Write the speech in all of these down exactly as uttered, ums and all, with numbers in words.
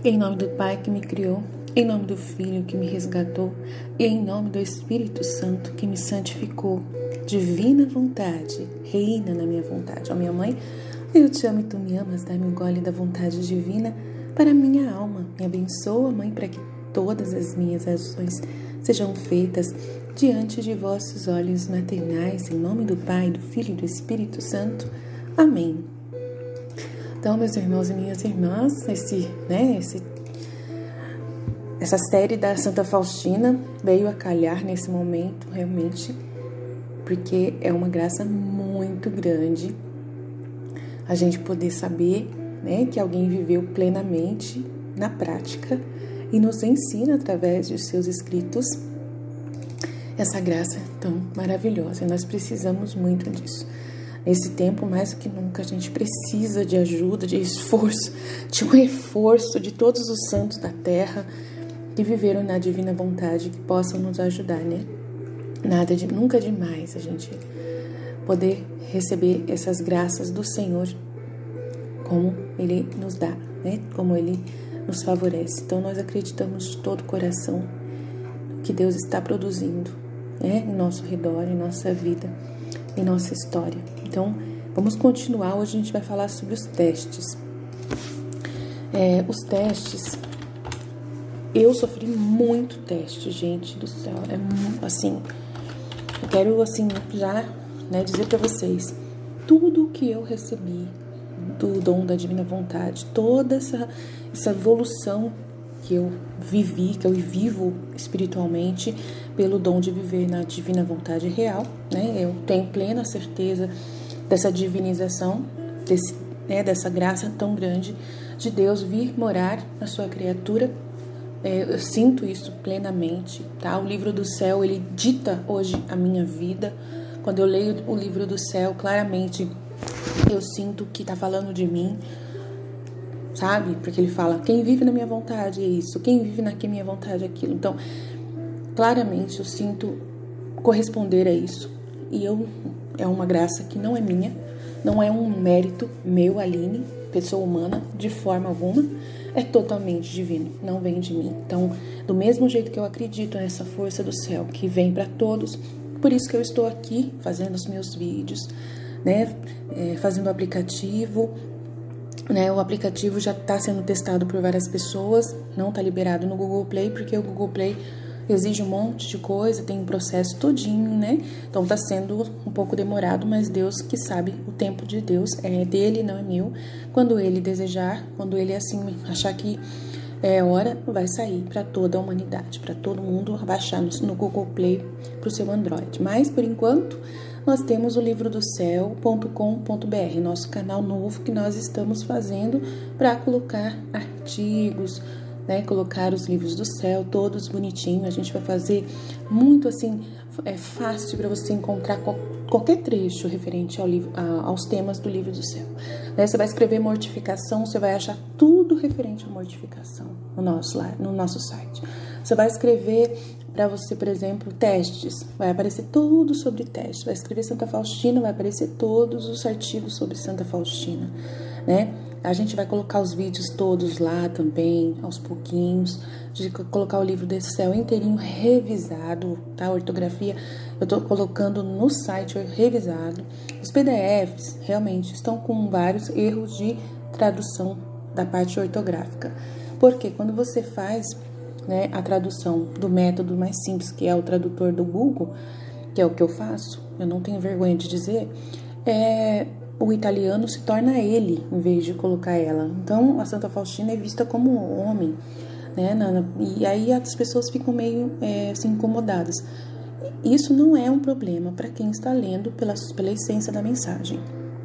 Em nome do Pai que me criou, em nome do Filho que me resgatou e em nome do Espírito Santo que me santificou. Divina vontade, reina na minha vontade. Ó minha mãe, eu te amo e tu me amas, dá-me um gole da vontade divina para a minha alma. Me abençoa, Mãe, para que todas as minhas ações sejam feitas diante de vossos olhos maternais, em nome do Pai, do Filho e do Espírito Santo. Amém. Então, meus irmãos e minhas irmãs, esse, né, esse, essa série da Santa Faustina veio a calhar nesse momento, realmente, porque é uma graça muito grande a gente poder saber, né, que alguém viveu plenamente na prática e nos ensina através de seus escritos essa graça tão maravilhosa. E nós precisamos muito disso. Nesse tempo, mais do que nunca, a gente precisa de ajuda, de esforço, de um reforço de todos os santos da terra que viveram na divina vontade, que possam nos ajudar, né? Nada de, nunca demais a gente poder receber essas graças do Senhor, como Ele nos dá, né? Como Ele nos favorece. Então, nós acreditamos de todo o coração que Deus está produzindo, né? Em nosso redor, em nossa vida, em nossa história. Então, vamos continuar. Hoje a gente vai falar sobre os testes. É, os testes, eu sofri muito teste, gente do céu. É muito, assim, eu quero, assim, já, né, dizer para vocês, tudo que eu recebi do dom da divina vontade, toda essa, essa evolução que eu vivi, que eu vivo espiritualmente pelo dom de viver na divina vontade real, né? Eu tenho plena certeza dessa divinização, desse, né, dessa graça tão grande de Deus vir morar na sua criatura. É, eu sinto isso plenamente, tá? O livro do céu, ele dita hoje a minha vida. Quando eu leio o livro do céu, claramente eu sinto que tá falando de mim, sabe? Porque ele fala, quem vive na minha vontade é isso, quem vive na minha vontade é aquilo. Então, claramente eu sinto corresponder a isso. E eu, é uma graça que não é minha, não é um mérito meu, Aline, pessoa humana, de forma alguma, é totalmente divino, não vem de mim. Então, do mesmo jeito que eu acredito nessa força do céu, que vem para todos, por isso que eu estou aqui fazendo os meus vídeos, né, é, fazendo o aplicativo, né, o aplicativo já está sendo testado por várias pessoas, não está liberado no Google Play, porque o Google Play exige um monte de coisa, tem um processo todinho, né, então está sendo um pouco demorado, mas Deus que sabe, o tempo de Deus é dele, não é meu. Quando ele desejar, quando ele assim achar que é hora, vai sair para toda a humanidade, para todo mundo baixar no, no Google Play para o seu Android. Mas, por enquanto, nós temos o livro do céu ponto com ponto br, nosso canal novo que nós estamos fazendo para colocar artigos, né, colocar os livros do céu, todos bonitinhos. A gente vai fazer muito assim, é fácil para você encontrar qual, qualquer trecho referente ao livro, a, aos temas do livro do céu. Né, você vai escrever mortificação, você vai achar tudo referente à mortificação no nosso, no nosso site. Você vai escrever para você, por exemplo, testes, vai aparecer tudo sobre testes. Vai escrever Santa Faustina, vai aparecer todos os artigos sobre Santa Faustina, né? A gente vai colocar os vídeos todos lá também, aos pouquinhos, de colocar o livro do céu inteirinho revisado, tá? A ortografia eu tô colocando no site revisado. Os P D Fs realmente estão com vários erros de tradução da parte ortográfica. Porque quando você faz, né, a tradução do método mais simples, que é o tradutor do Google, que é o que eu faço, eu não tenho vergonha de dizer, é... o italiano se torna ele, em vez de colocar ela. Então, a Santa Faustina é vista como homem, né? E aí as pessoas ficam meio é, assim, incomodadas. Isso não é um problema para quem está lendo pela, pela essência da mensagem.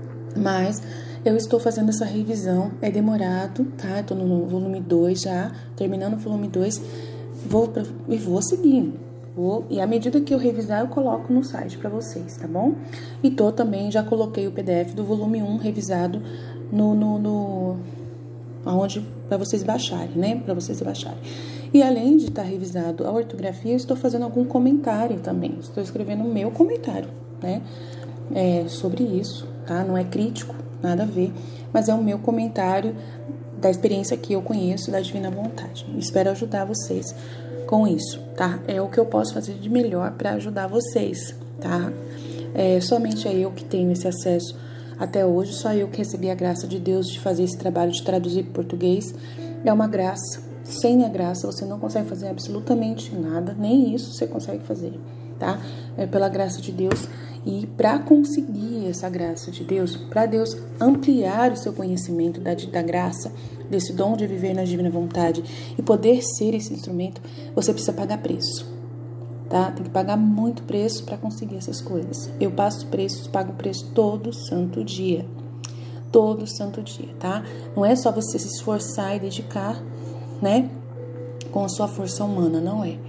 Mas eu estou fazendo essa revisão, é demorado, tá? Estou no volume dois já, terminando o volume dois, vou pra, e vou seguindo. Vou, e à medida que eu revisar, eu coloco no site para vocês, tá bom? E tô também, já coloquei o P D F do volume um revisado no, no, no aonde para vocês baixarem, né? Para vocês baixarem. E além de estar revisado a ortografia, eu estou fazendo algum comentário também. Estou escrevendo o meu comentário, né? É, sobre isso, tá? Não é crítico, nada a ver, mas é o meu comentário da experiência que eu conheço da divina vontade. Espero ajudar vocês com isso, tá? É o que eu posso fazer de melhor para ajudar vocês, tá? É, somente é eu que tenho esse acesso até hoje, só eu que recebi a graça de Deus de fazer esse trabalho de traduzir para português. É uma graça. Sem a graça você não consegue fazer absolutamente nada, nem isso você consegue fazer, tá? É pela graça de Deus. E para conseguir essa graça de Deus, para Deus ampliar o seu conhecimento da, da graça, desse dom de viver na divina vontade e poder ser esse instrumento, você precisa pagar preço, tá? Tem que pagar muito preço para conseguir essas coisas. Eu passo preços, pago preço todo santo dia, todo santo dia, tá? Não é só você se esforçar e dedicar, né, com a sua força humana, não é.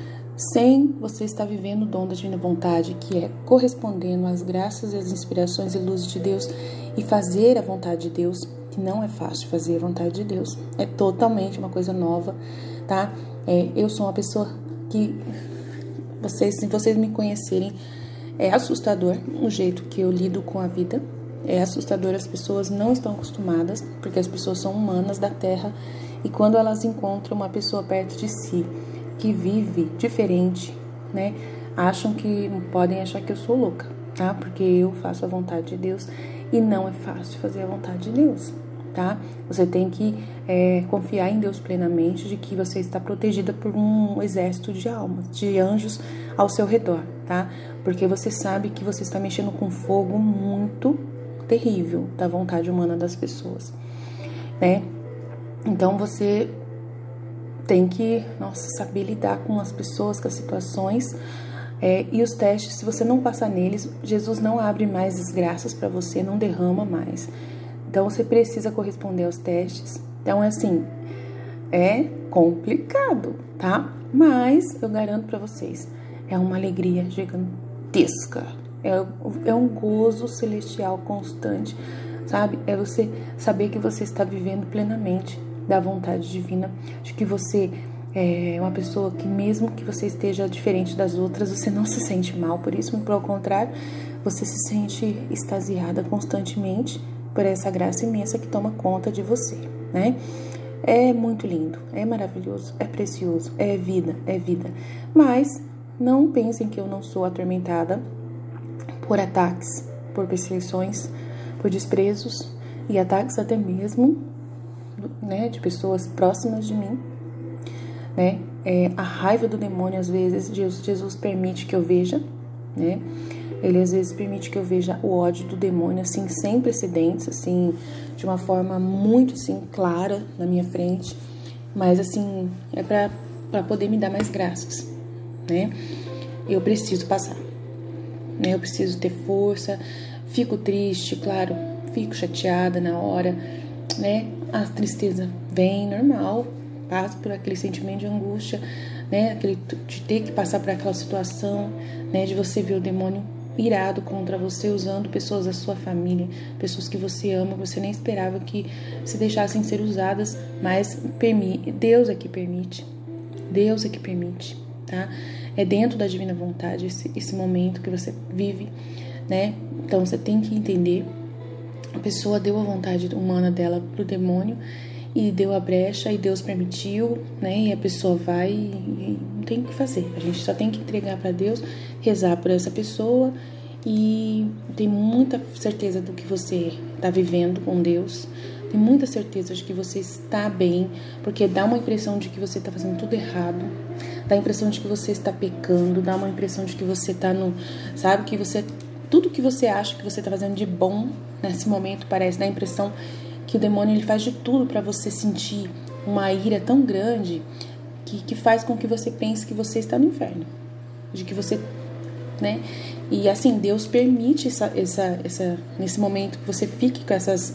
Sem você estar vivendo o dom da divina vontade, que é correspondendo às graças e às inspirações e luzes de Deus e fazer a vontade de Deus, que não é fácil fazer a vontade de Deus, é totalmente uma coisa nova, tá? É, eu sou uma pessoa que, vocês, se vocês me conhecerem, é assustador o jeito que eu lido com a vida, é assustador, as pessoas não estão acostumadas, porque as pessoas são humanas da terra, e quando elas encontram uma pessoa perto de si, que vive diferente, né, acham que, podem achar que eu sou louca, tá? Porque eu faço a vontade de Deus e não é fácil fazer a vontade de Deus, tá? Você tem que é, confiar em Deus plenamente, de que você está protegida por um exército de almas, de anjos ao seu redor, tá? Porque você sabe que você está mexendo com fogo muito terrível da vontade humana das pessoas, né? Então você tem que, nossa, saber lidar com as pessoas, com as situações, é, e os testes. Se você não passar neles, Jesus não abre mais as graças para você, não derrama mais. Então você precisa corresponder aos testes. Então é assim, é complicado, tá? Mas eu garanto para vocês, é uma alegria gigantesca, é, é um gozo celestial constante, sabe? É você saber que você está vivendo plenamente da vontade divina, de que você é uma pessoa que, mesmo que você esteja diferente das outras, você não se sente mal por isso, pelo contrário, você se sente extasiada constantemente por essa graça imensa que toma conta de você, né? É muito lindo, é maravilhoso, é precioso, é vida, é vida. Mas não pensem que eu não sou atormentada por ataques, por perseguições, por desprezos e ataques até mesmo, né, de pessoas próximas de mim, né? É, a raiva do demônio, às vezes, Jesus, Jesus permite que eu veja, né? Ele às vezes permite que eu veja o ódio do demônio, assim, sem precedentes, assim, de uma forma muito, assim, clara na minha frente, mas, assim, é pra, pra poder me dar mais graças, né? Eu preciso passar, né? Eu preciso ter força, fico triste, claro, fico chateada na hora, né? A tristeza vem normal, passo por aquele sentimento de angústia, né? Aquele de ter que passar por aquela situação, né? De você ver o demônio irado contra você, usando pessoas da sua família, pessoas que você ama, você nem esperava que se deixassem ser usadas, mas permite, Deus é que permite, Deus é que permite, tá? É dentro da divina vontade esse, esse momento que você vive, né? Então você tem que entender. A pessoa deu a vontade humana dela pro demônio e deu a brecha e Deus permitiu, né? E a pessoa vai e não tem o que fazer. A gente só tem que entregar para Deus, rezar por essa pessoa e tem muita certeza do que você está vivendo com Deus. Tem muita certeza de que você está bem, porque dá uma impressão de que você está fazendo tudo errado, dá a impressão de que você está pecando, dá uma impressão de que você está no, sabe, que você, tudo que você acha que você está fazendo de bom nesse momento parece, dá a impressão que o demônio ele faz de tudo para você sentir uma ira tão grande que, que faz com que você pense que você está no inferno, de que você, né? E assim, Deus permite essa, essa, essa, nesse momento que você fique com essas,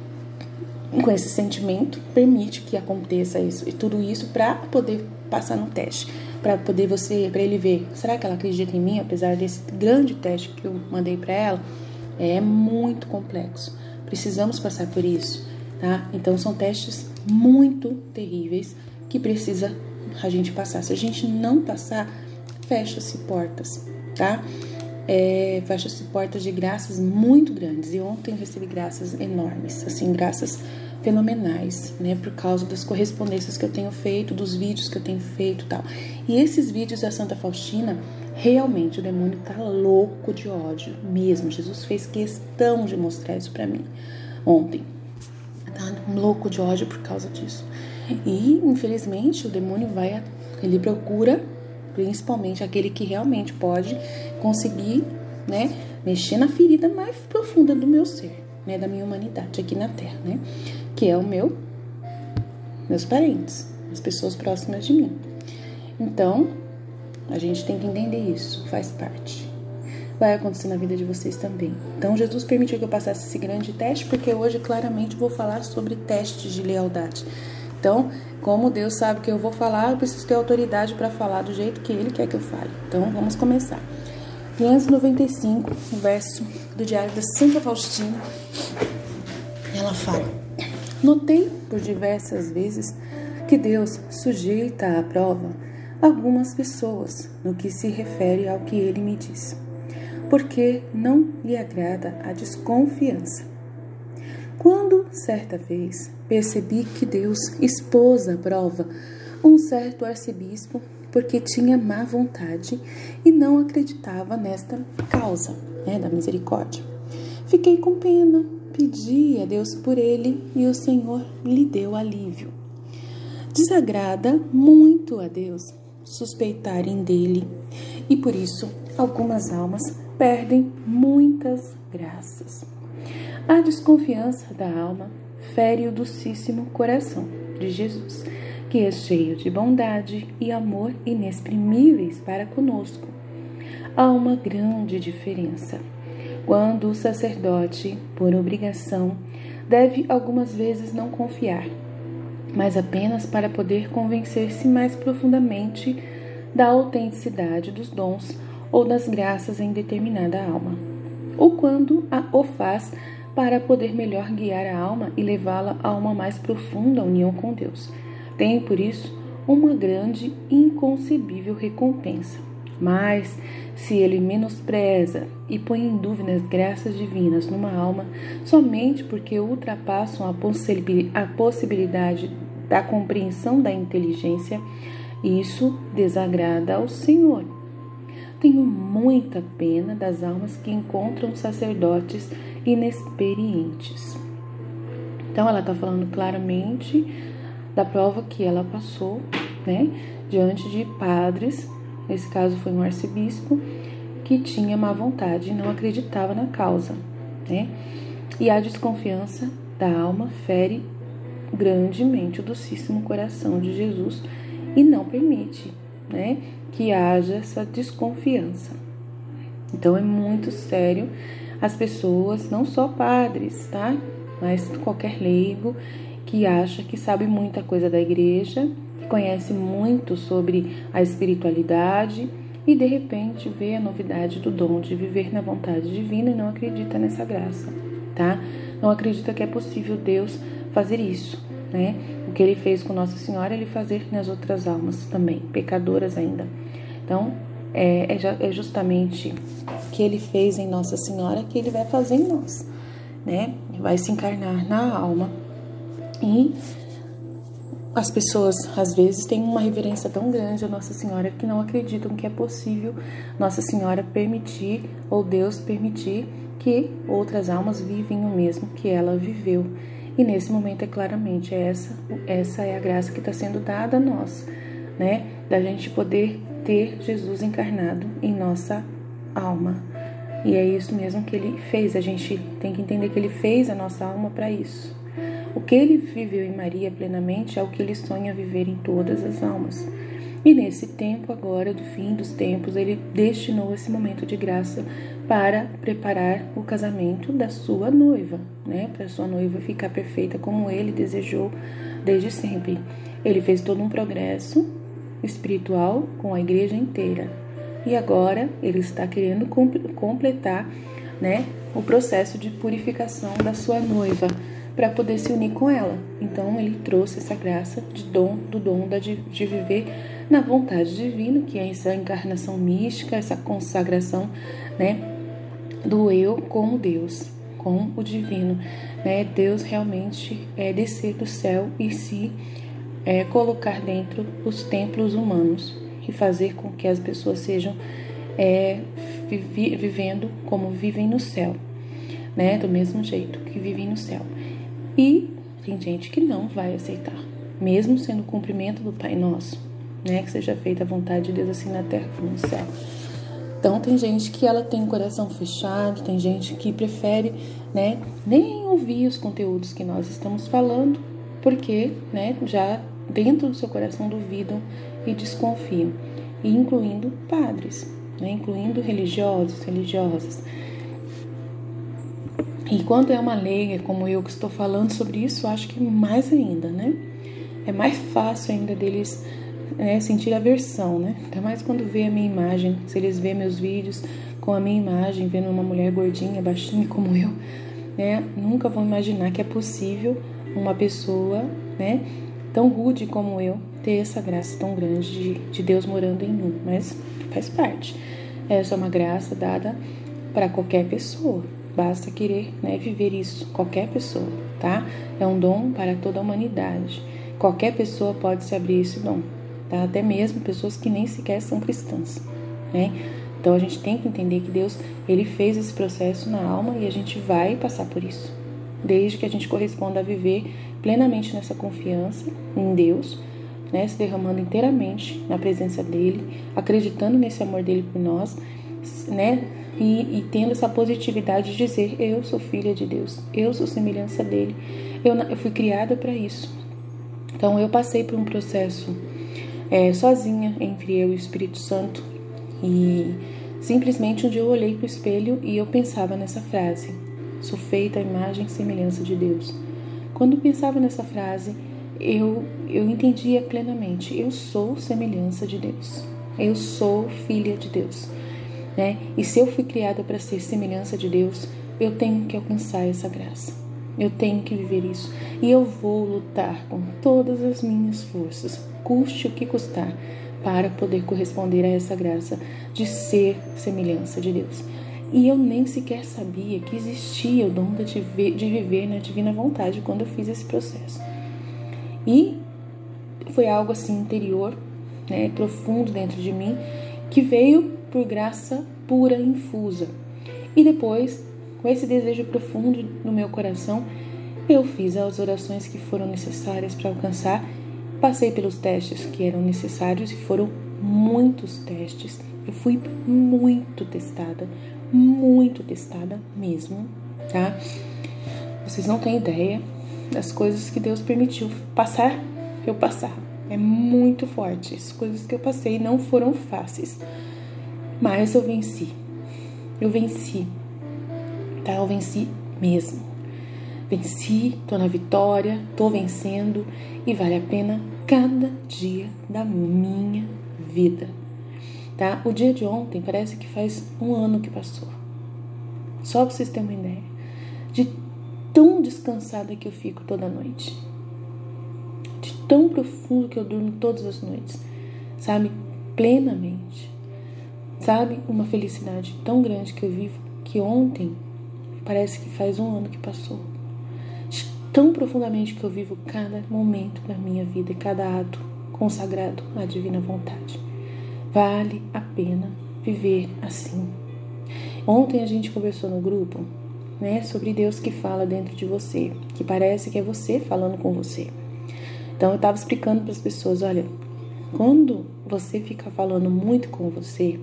com esse sentimento, permite que aconteça isso e tudo isso para poder passar no teste, para poder você, para ele ver, será que ela acredita em mim, apesar desse grande teste que eu mandei para ela? É muito complexo. Precisamos passar por isso, tá? Então são testes muito terríveis que precisa a gente passar. Se a gente não passar, fecha-se portas, tá? É, fecha-se portas de graças muito grandes. E ontem eu recebi graças enormes, assim, graças fenomenais, né? Por causa das correspondências que eu tenho feito, dos vídeos que eu tenho feito e tal. E esses vídeos da Santa Faustina, realmente o demônio tá louco de ódio mesmo. Jesus fez questão de mostrar isso pra mim ontem. Tá louco de ódio por causa disso. E, infelizmente, o demônio vai, ele procura principalmente aquele que realmente pode conseguir, né, mexer na ferida mais profunda do meu ser, né, da minha humanidade aqui na Terra, né, que é o meu, meus parentes, as pessoas próximas de mim. Então, a gente tem que entender isso, faz parte. Vai acontecer na vida de vocês também. Então, Jesus permitiu que eu passasse esse grande teste, porque hoje, claramente, vou falar sobre testes de lealdade. Então, como Deus sabe que eu vou falar, eu preciso ter autoridade para falar do jeito que Ele quer que eu fale. Então, vamos começar. quinhentos e noventa e cinco, verso do Diário da Santa Faustina, ela fala: notei por diversas vezes que Deus sujeita à prova algumas pessoas no que se refere ao que Ele me diz, porque não lhe agrada a desconfiança. Quando, certa vez, percebi que Deus expôs à prova um certo arcebispo porque tinha má vontade e não acreditava nesta causa, né, da misericórdia, fiquei com pena, pedi a Deus por ele e o Senhor lhe deu alívio. Desagrada muito a Deus suspeitarem dele e por isso algumas almas perdem muitas graças. A desconfiança da alma fere o docíssimo coração de Jesus, que é cheio de bondade e amor inexprimíveis para conosco. Há uma grande diferença. Quando o sacerdote, por obrigação, deve algumas vezes não confiar, mas apenas para poder convencer-se mais profundamente da autenticidade dos dons ou das graças em determinada alma, ou quando a, o faz para poder melhor guiar a alma e levá-la a uma mais profunda união com Deus. Tem, por isso, uma grande e inconcebível recompensa. Mas, se ele menospreza e põe em dúvida as graças divinas numa alma somente porque ultrapassam a possibilidade da compreensão da inteligência, isso desagrada ao Senhor. Tenho muita pena das almas que encontram sacerdotes inexperientes. Então, ela está falando claramente da prova que ela passou, né, diante de padres, nesse caso foi um arcebispo, que tinha má vontade e não acreditava na causa, né, e a desconfiança da alma fere grandemente o docíssimo coração de Jesus e não permite, né, que haja essa desconfiança. Então, é muito sério as pessoas, não só padres, tá? Mas qualquer leigo que acha que sabe muita coisa da igreja, que conhece muito sobre a espiritualidade e de repente vê a novidade do dom de viver na vontade divina e não acredita nessa graça, tá? Não acredita que é possível Deus fazer isso, né? O que Ele fez com Nossa Senhora, Ele fazer nas outras almas também, pecadoras ainda. Então, é, é justamente o que Ele fez em Nossa Senhora que Ele vai fazer em nós, né? Vai se encarnar na alma. E as pessoas, às vezes, têm uma reverência tão grande a Nossa Senhora que não acreditam que é possível Nossa Senhora permitir, ou Deus permitir, que outras almas vivem o mesmo que ela viveu. E nesse momento, é claramente, essa, essa é a graça que está sendo dada a nós, né? Da gente poder ter Jesus encarnado em nossa alma. E é isso mesmo que Ele fez. A gente tem que entender que Ele fez a nossa alma para isso. O que Ele viveu em Maria plenamente é o que Ele sonha viver em todas as almas. E nesse tempo agora, do fim dos tempos, Ele destinou esse momento de graça para preparar o casamento da sua noiva, né? Para a sua noiva ficar perfeita como Ele desejou desde sempre. Ele fez todo um progresso espiritual com a igreja inteira. E agora Ele está querendo completar, né, o processo de purificação da sua noiva, para poder se unir com ela. Então, Ele trouxe essa graça de dom, do dom de, de viver na vontade divina, que é essa encarnação mística, essa consagração, né, do eu como Deus, com o divino, né? Deus realmente é descer do céu e se é, colocar dentro dos templos humanos e fazer com que as pessoas sejam é, vivi, vivendo como vivem no céu, né? Do mesmo jeito que vivem no céu. E tem gente que não vai aceitar, mesmo sendo o cumprimento do Pai Nosso, né? Que seja feita a vontade de Deus assim na terra como no céu. Então tem gente que ela tem o coração fechado, tem gente que prefere, né, nem ouvir os conteúdos que nós estamos falando, porque, né, já dentro do seu coração duvidam e desconfiam, e incluindo padres, né, incluindo religiosos, religiosas. E quando é uma leiga como eu que estou falando sobre isso, eu acho que mais ainda, né? É mais fácil ainda deles, né, sentir aversão, né? Ainda mais quando vê a minha imagem, se eles vêem meus vídeos com a minha imagem, vendo uma mulher gordinha, baixinha como eu, né? Nunca vão imaginar que é possível uma pessoa, né, tão rude como eu ter essa graça tão grande de, de Deus morando em mim, mas faz parte. Essa é uma graça dada para qualquer pessoa. Basta querer, né, viver isso, qualquer pessoa, tá? É um dom para toda a humanidade. Qualquer pessoa pode se abrir esse dom, tá? Até mesmo pessoas que nem sequer são cristãs, né? Então a gente tem que entender que Deus, Ele fez esse processo na alma e a gente vai passar por isso, desde que a gente corresponda a viver plenamente nessa confiança em Deus, né? Se derramando inteiramente na presença dEle, acreditando nesse amor dEle por nós, né? E, e tendo essa positividade de dizer, eu sou filha de Deus, eu sou semelhança dele, eu, eu fui criada para isso. Então eu passei por um processo é, sozinha entre eu e o Espírito Santo, e simplesmente um dia eu olhei para o espelho e eu pensava nessa frase, sou feita à imagem e semelhança de Deus. Quando eu pensava nessa frase, eu, eu entendia plenamente, eu sou semelhança de Deus, eu sou filha de Deus. Né? E se eu fui criada para ser semelhança de Deus, eu tenho que alcançar essa graça, eu tenho que viver isso, e eu vou lutar com todas as minhas forças, custe o que custar, para poder corresponder a essa graça de ser semelhança de Deus. E eu nem sequer sabia que existia o dom de viver na divina vontade quando eu fiz esse processo. E foi algo assim interior, né, profundo dentro de mim, que veio por graça pura e infusa. E depois, com esse desejo profundo no meu coração, eu fiz as orações que foram necessárias para alcançar, passei pelos testes que eram necessários e foram muitos testes. Eu fui muito testada, muito testada mesmo, tá? Vocês não têm ideia das coisas que Deus permitiu passar, eu passar. É muito forte. As coisas que eu passei não foram fáceis. Mas eu venci, eu venci, tá? Eu venci mesmo, venci, tô na vitória, tô vencendo e vale a pena cada dia da minha vida, tá? O dia de ontem parece que faz um ano que passou, só pra vocês terem uma ideia de tão descansada que eu fico toda noite, de tão profundo que eu durmo todas as noites, sabe, plenamente. Sabe, uma felicidade tão grande que eu vivo, que ontem parece que faz um ano que passou. Tão profundamente que eu vivo cada momento da minha vida e cada ato consagrado à divina vontade. Vale a pena viver assim. Ontem a gente conversou no grupo, né, sobre Deus que fala dentro de você, que parece que é você falando com você. Então eu estava explicando para as pessoas, olha, quando você fica falando muito com você,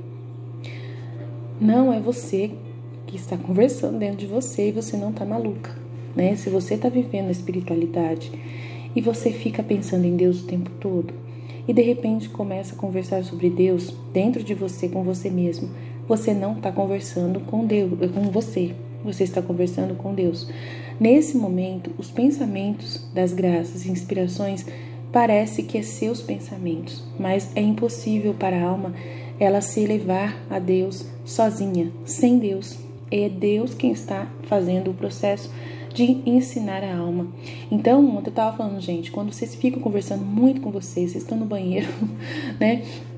não é você que está conversando dentro de você e você não está maluca, né? Se você está vivendo a espiritualidade e você fica pensando em Deus o tempo todo e de repente começa a conversar sobre Deus dentro de você, com você mesmo, você não está conversando com Deus, com você, você está conversando com Deus. Nesse momento, os pensamentos das graças e inspirações parece que é seus pensamentos, mas é impossível para a alma ela se elevar a Deus sozinha, sem Deus. É Deus quem está fazendo o processo de ensinar a alma. Então, ontem eu estava falando, gente, quando vocês ficam conversando muito com vocês, vocês estão no banheiro, né?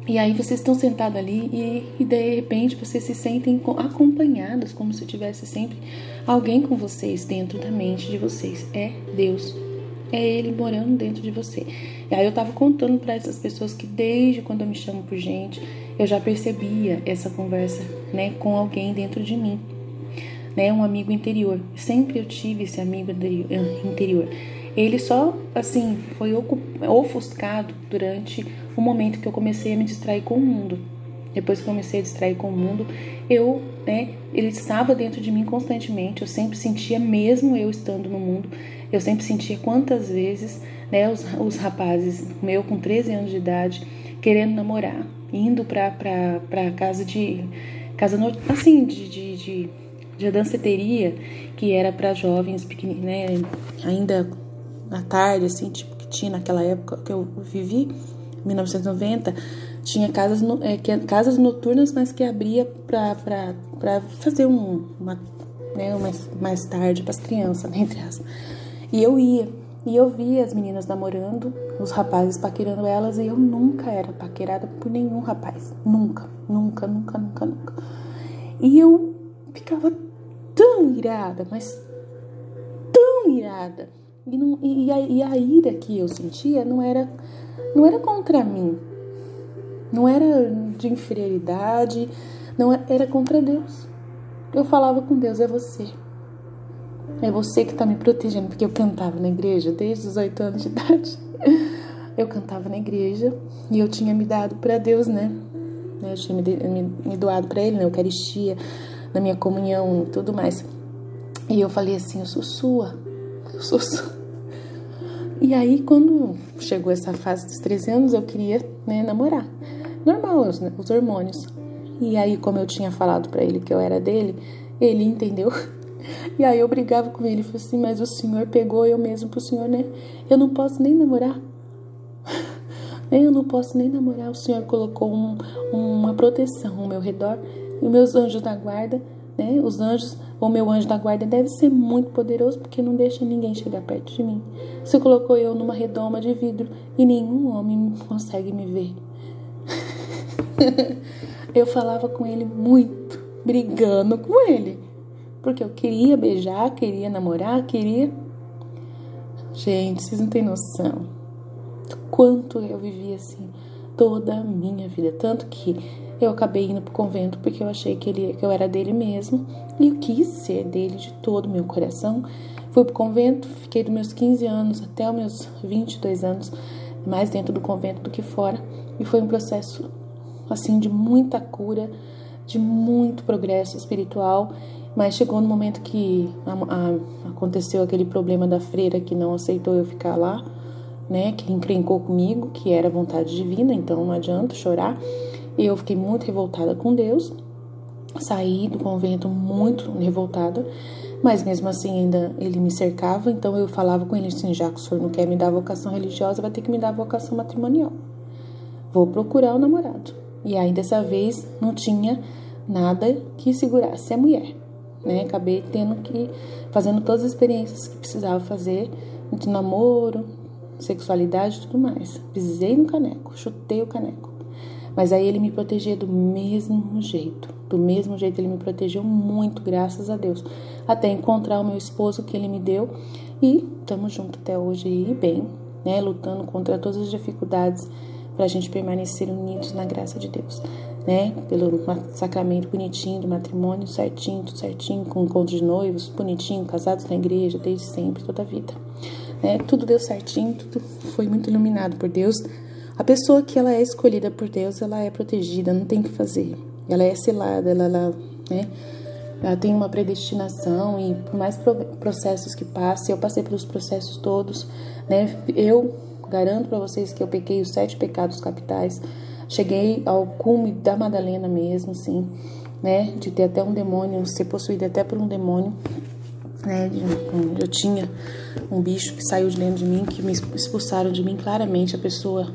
E aí vocês estão sentados ali e, e de repente vocês se sentem acompanhados, como se tivesse sempre alguém com vocês dentro da mente de vocês. É Deus, é Ele morando dentro de você. E aí eu tava contando para essas pessoas que desde quando eu me chamo por gente, eu já percebia essa conversa, né, com alguém dentro de mim, né, um amigo interior. Sempre eu tive esse amigo interior. Ele só, assim, foi ofuscado durante o momento que eu comecei a me distrair com o mundo. Depois que eu comecei a distrair com o mundo, eu, né, ele estava dentro de mim constantemente. Eu sempre sentia, mesmo eu estando no mundo, eu sempre sentia quantas vezes, né, os, os rapazes, meu com treze anos de idade, querendo namorar, indo pra, pra, pra casa de, casa no, assim, de, de, de, de danceteria, que era para jovens pequeninos, né, ainda à tarde, assim, tipo, que tinha naquela época que eu vivi, mil novecentos e noventa, tinha casas, no, é, que, casas noturnas, mas que abria para fazer um, uma, né, mais, mais tarde para as crianças, né, entre as. E eu ia, e eu via as meninas namorando, os rapazes paquerando elas, e eu nunca era paquerada por nenhum rapaz. Nunca, nunca, nunca, nunca, nunca. E eu ficava tão irada, mas tão irada. E, não, e, a, e a ira que eu sentia não era, não era contra mim, não era de inferioridade, não era, era contra Deus. Eu falava com Deus, é você. É você que está me protegendo, porque eu cantava na igreja desde os oito anos de idade. Eu cantava na igreja e eu tinha me dado para Deus, né? Eu tinha me, me, me doado para Ele, na Eucaristia, na minha comunhão e tudo mais. E eu falei assim, eu sou sua, eu sou sua. E aí, quando chegou essa fase dos treze anos, eu queria, né, namorar. Normal, os, né, os hormônios. E aí, como eu tinha falado pra ele que eu era dele, ele entendeu. E aí eu brigava com ele, falei assim, mas o senhor pegou eu mesmo pro senhor, né? Eu não posso nem namorar. Eu não posso nem namorar. O senhor colocou um, uma proteção ao meu redor. E os meus anjos da guarda, né? Os anjos, o meu anjo da guarda deve ser muito poderoso, porque não deixa ninguém chegar perto de mim. Você colocou eu numa redoma de vidro e nenhum homem consegue me ver. Eu falava com ele muito, brigando com ele, porque eu queria beijar, queria namorar, queria... Gente, vocês não têm noção do quanto eu vivi assim toda a minha vida. Tanto que eu acabei indo pro convento porque eu achei que, ele, que eu era dele mesmo. E eu quis ser dele de todo o meu coração. Fui pro convento, fiquei dos meus quinze anos até os meus vinte e dois anos, mais dentro do convento do que fora. E foi um processo, assim, de muita cura, de muito progresso espiritual. Mas chegou no momento que a, a, aconteceu aquele problema da freira que não aceitou eu ficar lá, né? Que encrencou comigo, que era vontade divina, então não adianta chorar. E eu fiquei muito revoltada com Deus. Saí do convento muito revoltada, mas mesmo assim ainda ele me cercava. Então eu falava com ele assim, já que o senhor não quer me dar vocação religiosa, vai ter que me dar vocação matrimonial. Vou procurar o namorado. E aí dessa vez não tinha nada que segurasse a mulher, né? Acabei tendo que, fazendo todas as experiências que precisava fazer, de namoro, sexualidade e tudo mais. Pisei no caneco, chutei o caneco. Mas aí ele me protegia do mesmo jeito. Do mesmo jeito ele me protegeu muito, graças a Deus. Até encontrar o meu esposo que ele me deu. E estamos juntos até hoje aí, bem, né? Lutando contra todas as dificuldades para a gente permanecer unidos na graça de Deus, né? Pelo sacramento bonitinho do matrimônio, certinho, tudo certinho, com encontro de noivos, bonitinho, casados na igreja, desde sempre, toda a vida. Né? Tudo deu certinho, tudo foi muito iluminado por Deus. A pessoa que ela é escolhida por Deus, ela é protegida, não tem o que fazer. Ela é selada, ela, ela, né, ela tem uma predestinação e por mais processos que passe, eu passei pelos processos todos, né? Eu garanto para vocês que eu pequei os sete pecados capitais, cheguei ao cume da Madalena mesmo, assim, né? De ter até um demônio, ser possuída até por um demônio, né? Eu tinha um bicho que saiu de dentro de mim, que me expulsaram de mim claramente, a pessoa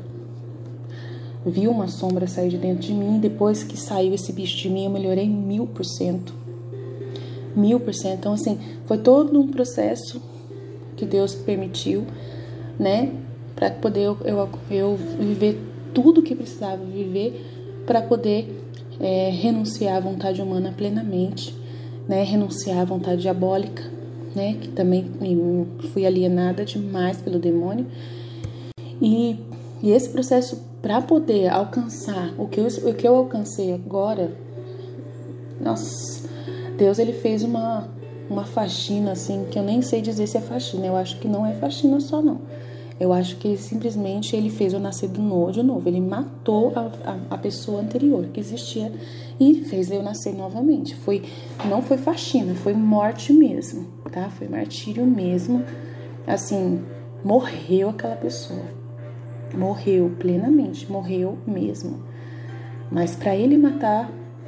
viu uma sombra sair de dentro de mim. Depois que saiu esse bicho de mim, eu melhorei mil por cento. Mil por cento. Então, assim, foi todo um processo que Deus permitiu, né? Pra poder eu, eu, eu viver tudo que precisava viver para poder é, renunciar à vontade humana plenamente, né? Renunciar à vontade diabólica, né? Que também fui alienada demais pelo demônio. E, e esse processo, para poder alcançar o que, eu, o que eu alcancei agora, nossa, Deus, ele fez uma, uma faxina, assim, que eu nem sei dizer se é faxina. Eu acho que não é faxina só, não. Eu acho que ele, simplesmente ele fez eu nascer de novo, de novo. Ele matou a, a, a pessoa anterior que existia e fez eu nascer novamente. Foi, não foi faxina, foi morte mesmo, tá? Foi martírio mesmo. Assim, morreu aquela pessoa. Morreu plenamente, morreu mesmo. Mas para ele matar,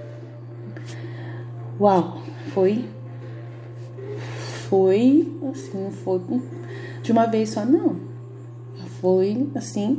uau, foi, foi assim, foi de uma vez só, não. Foi assim,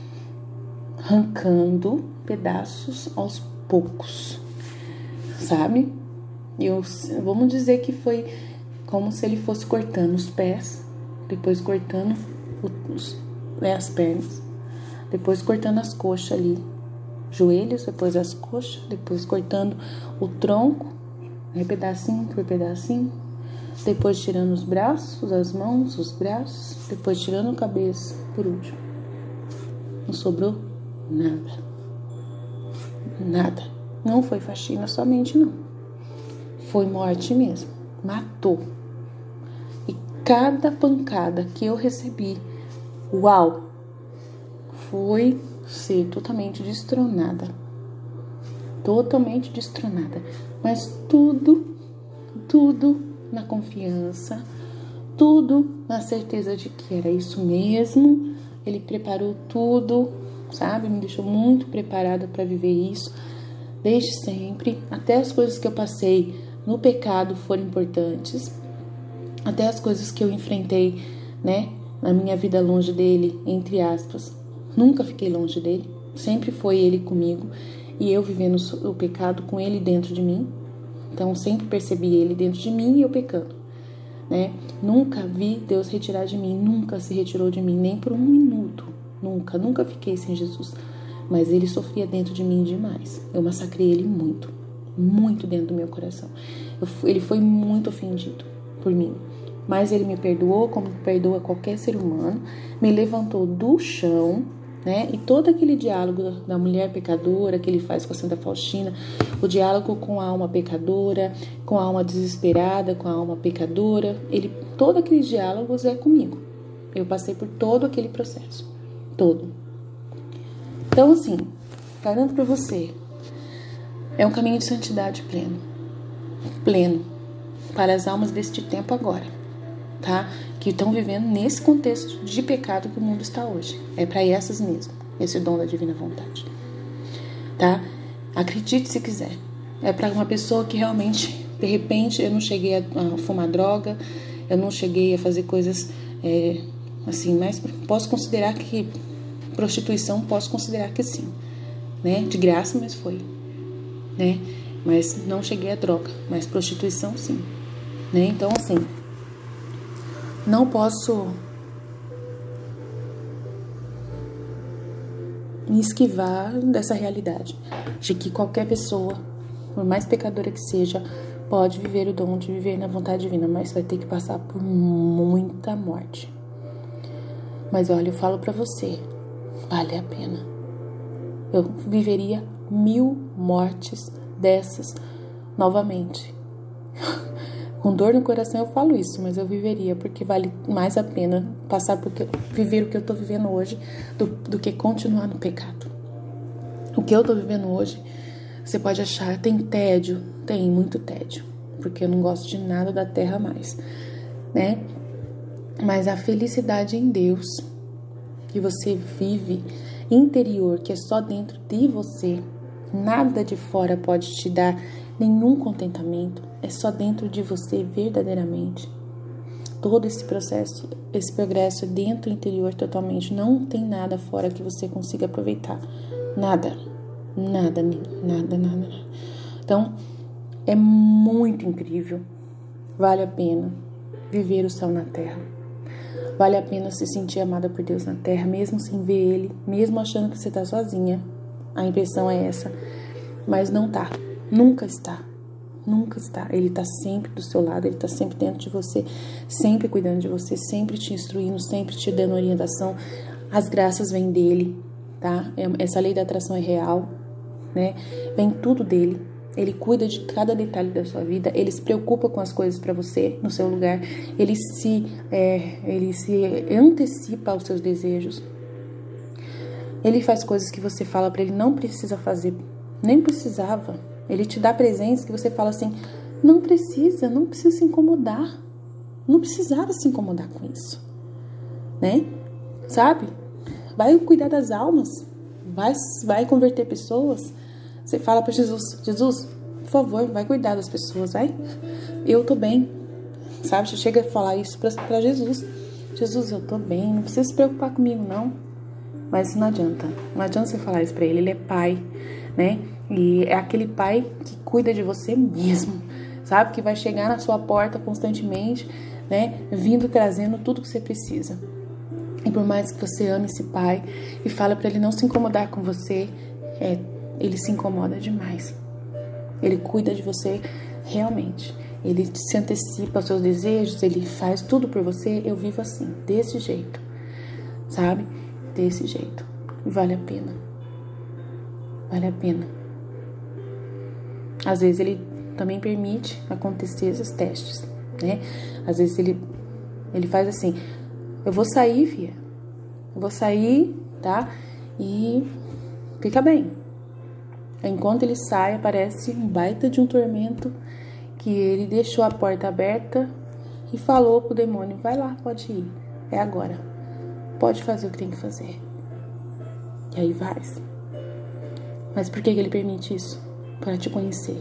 arrancando pedaços aos poucos, sabe? Eu, vamos dizer que foi como se ele fosse cortando os pés, depois cortando os, né, as pernas, depois cortando as coxas ali, joelhos, depois as coxas, depois cortando o tronco, né, pedacinho por pedacinho, depois tirando os braços, as mãos, os braços, depois tirando a cabeça, por último. Não sobrou nada. Nada. Não foi faxina somente, não. Foi morte mesmo. Matou. E cada pancada que eu recebi, uau, foi ser totalmente destronada. Totalmente destronada. Mas tudo, tudo na confiança, tudo na certeza de que era isso mesmo. Ele preparou tudo, sabe? Me deixou muito preparada para viver isso desde sempre. Até as coisas que eu passei no pecado foram importantes. Até as coisas que eu enfrentei, né, na minha vida longe dele, entre aspas. Nunca fiquei longe dele. Sempre foi ele comigo e eu vivendo o pecado com ele dentro de mim. Então, sempre percebi ele dentro de mim e eu pecando, né? Nunca vi Deus retirar de mim, nunca se retirou de mim, nem por um minuto. Nunca, nunca fiquei sem Jesus. Mas ele sofria dentro de mim demais. Eu massacrei ele muito, muito dentro do meu coração. Eu, ele foi muito ofendido por mim. Mas ele me perdoou como perdoa qualquer ser humano. Me levantou do chão, né? E todo aquele diálogo da mulher pecadora que ele faz com a Santa Faustina, o diálogo com a alma pecadora, com a alma desesperada, com a alma pecadora, ele, todos aqueles diálogos é comigo. Eu passei por todo aquele processo, todo. Então, assim, garanto para você, é um caminho de santidade pleno, pleno, para as almas deste tempo agora, tá? Que estão vivendo nesse contexto de pecado que o mundo está hoje. É para essas mesmo, esse dom da divina vontade, tá? Acredite se quiser. É para uma pessoa que realmente, de repente, eu não cheguei a, a fumar droga, eu não cheguei a fazer coisas, é, assim, mas posso considerar que prostituição, posso considerar que sim, né? De graça, mas foi, né? Mas não cheguei a droga, mas prostituição, sim, né? Então, assim, não posso me esquivar dessa realidade de que qualquer pessoa, por mais pecadora que seja, pode viver o dom de viver na vontade divina, mas vai ter que passar por muita morte. Mas olha, eu falo pra você, vale a pena. Eu viveria mil mortes dessas novamente. Com dor no coração eu falo isso, mas eu viveria, porque vale mais a pena passar por viver o que eu tô vivendo hoje do, do que continuar no pecado. O que eu tô vivendo hoje, você pode achar, tem tédio, tem muito tédio, porque eu não gosto de nada da terra mais, né? Mas a felicidade em Deus, que você vive interior, que é só dentro de você, nada de fora pode te dar nenhum contentamento, é só dentro de você verdadeiramente. Todo esse processo, esse progresso é dentro do interior totalmente, não tem nada fora que você consiga aproveitar, nada, nada, nada, nada. Então, é muito incrível, vale a pena viver o céu na terra, Vale a pena se sentir amada por Deus na terra, mesmo sem ver Ele, mesmo achando que você tá sozinha. A impressão é essa, mas não tá, nunca está, nunca está. Ele tá sempre do seu lado, Ele tá sempre dentro de você, sempre cuidando de você, sempre te instruindo, sempre te dando orientação. As graças vêm dEle, tá? Essa lei da atração é real, né? Vem tudo dEle. Ele cuida de cada detalhe da sua vida, Ele se preocupa com as coisas para você, no seu lugar, Ele se, é, ele se antecipa aos seus desejos. Ele faz coisas que você fala para Ele, não precisa fazer, nem precisava. Ele te dá presentes que você fala assim, não precisa, não precisa se incomodar, não precisava se incomodar com isso, né? Sabe? Vai cuidar das almas, vai, vai converter pessoas. Você fala para Jesus, Jesus, por favor, vai cuidar das pessoas, vai? Eu tô bem, sabe? Você chega a falar isso para Jesus. Jesus, eu tô bem, não precisa se preocupar comigo, não. Mas isso não adianta, não adianta você falar isso para Ele. Ele é pai, né? E é aquele pai que cuida de você mesmo, sabe? Que vai chegar na sua porta constantemente, né? Vindo, trazendo tudo que você precisa. E por mais que você ame esse pai e fala para Ele não se incomodar com você, é... Ele se incomoda demais. Ele cuida de você realmente. Ele se antecipa aos seus desejos. Ele faz tudo por você. Eu vivo assim, desse jeito. Sabe? Desse jeito. Vale a pena. Vale a pena. Às vezes ele também permite acontecer esses testes, né? Às vezes ele, ele faz assim, eu vou sair, filha. Eu vou sair, tá? E fica bem. Enquanto ele sai, aparece um baita de um tormento que ele deixou a porta aberta e falou pro demônio, vai lá, pode ir, é agora, pode fazer o que tem que fazer. E aí vai. Mas por que ele permite isso? Para te conhecer.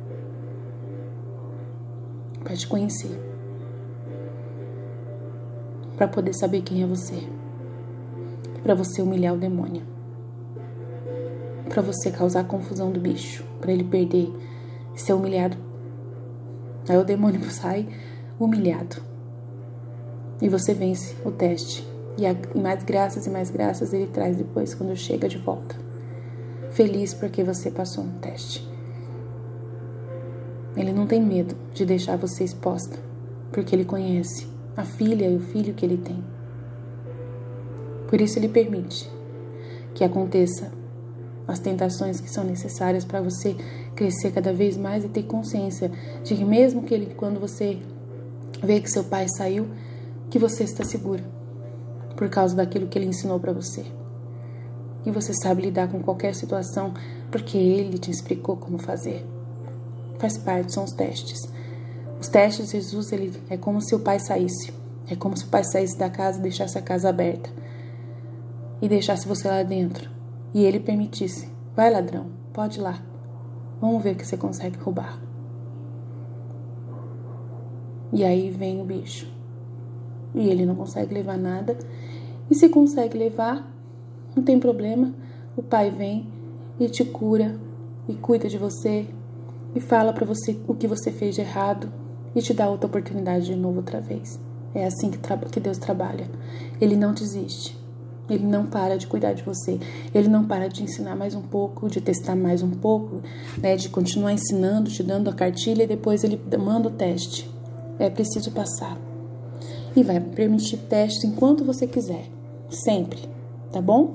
Para te conhecer. Para poder saber quem é você. Para você humilhar o demônio. Para você causar a confusão do bicho, para ele perder e ser humilhado. Aí o demônio sai humilhado. E você vence o teste. E, a, e mais graças e mais graças ele traz depois, quando chega de volta. Feliz porque você passou no teste. Ele não tem medo de deixar você exposta, porque ele conhece a filha e o filho que ele tem. Por isso ele permite que aconteça as tentações que são necessárias para você crescer cada vez mais e ter consciência de que mesmo que ele, quando você vê que seu pai saiu, que você está segura por causa daquilo que ele ensinou para você. E você sabe lidar com qualquer situação porque ele te explicou como fazer. Faz parte, são os testes. Os testes de Jesus, ele é como se o pai saísse. É como se o pai saísse da casa e deixasse a casa aberta. E deixasse você lá dentro. E ele permitisse, vai ladrão, pode ir lá, vamos ver o que você consegue roubar. E aí vem o bicho, e ele não consegue levar nada, e se consegue levar, não tem problema, o pai vem e te cura, e cuida de você, e fala pra você o que você fez de errado, e te dá outra oportunidade de novo outra vez. É assim que, que Deus trabalha, Ele não desiste. Ele não para de cuidar de você. Ele não para de ensinar mais um pouco, de testar mais um pouco, né? De continuar ensinando, te dando a cartilha e depois ele manda o teste. É preciso passar. E vai permitir testes enquanto você quiser. Sempre. Tá bom?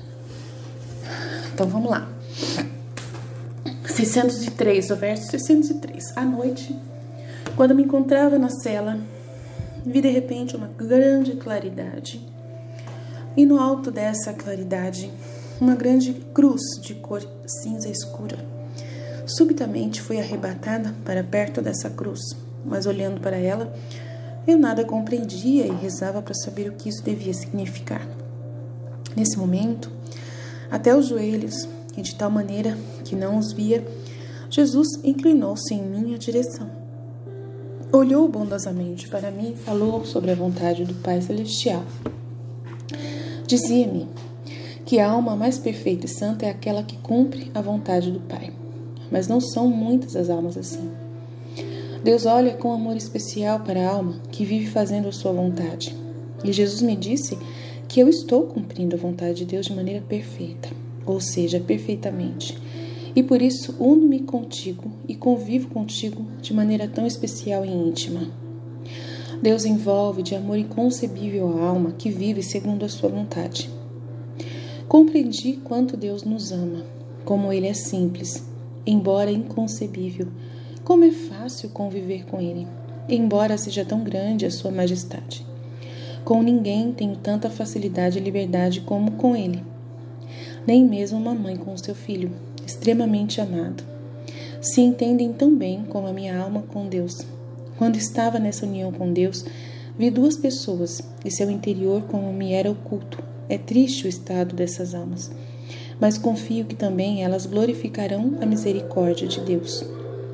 Então vamos lá. seiscentos e três, o verso seiscentos e três. À noite, quando me encontrava na cela, vi de repente uma grande claridade. E no alto dessa claridade, uma grande cruz de cor cinza escura. Subitamente fui arrebatada para perto dessa cruz, mas olhando para ela, eu nada compreendia e rezava para saber o que isso devia significar. Nesse momento, até os joelhos, e de tal maneira que não os via, Jesus inclinou-se em minha direção. Olhou bondosamente para mim e falou sobre a vontade do Pai Celestial. Dizia-me que a alma mais perfeita e santa é aquela que cumpre a vontade do Pai. Mas não são muitas as almas assim. Deus olha com amor especial para a alma que vive fazendo a sua vontade. E Jesus me disse que eu estou cumprindo a vontade de Deus de maneira perfeita, ou seja, perfeitamente. E por isso uno-me contigo e convivo contigo de maneira tão especial e íntima. Deus envolve de amor inconcebível a alma que vive segundo a sua vontade. Compreendi quanto Deus nos ama, como Ele é simples, embora inconcebível, como é fácil conviver com Ele, embora seja tão grande a sua majestade. Com ninguém tenho tanta facilidade e liberdade como com Ele, nem mesmo uma mãe com o seu filho, extremamente amado. Se entendem tão bem como a minha alma com Deus. Quando estava nessa união com Deus, vi duas pessoas e seu interior como me era oculto. É triste o estado dessas almas, mas confio que também elas glorificarão a misericórdia de Deus.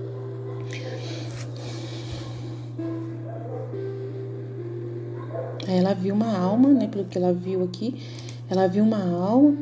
Aí ela viu uma alma, né, pelo que ela viu aqui, ela viu uma alma,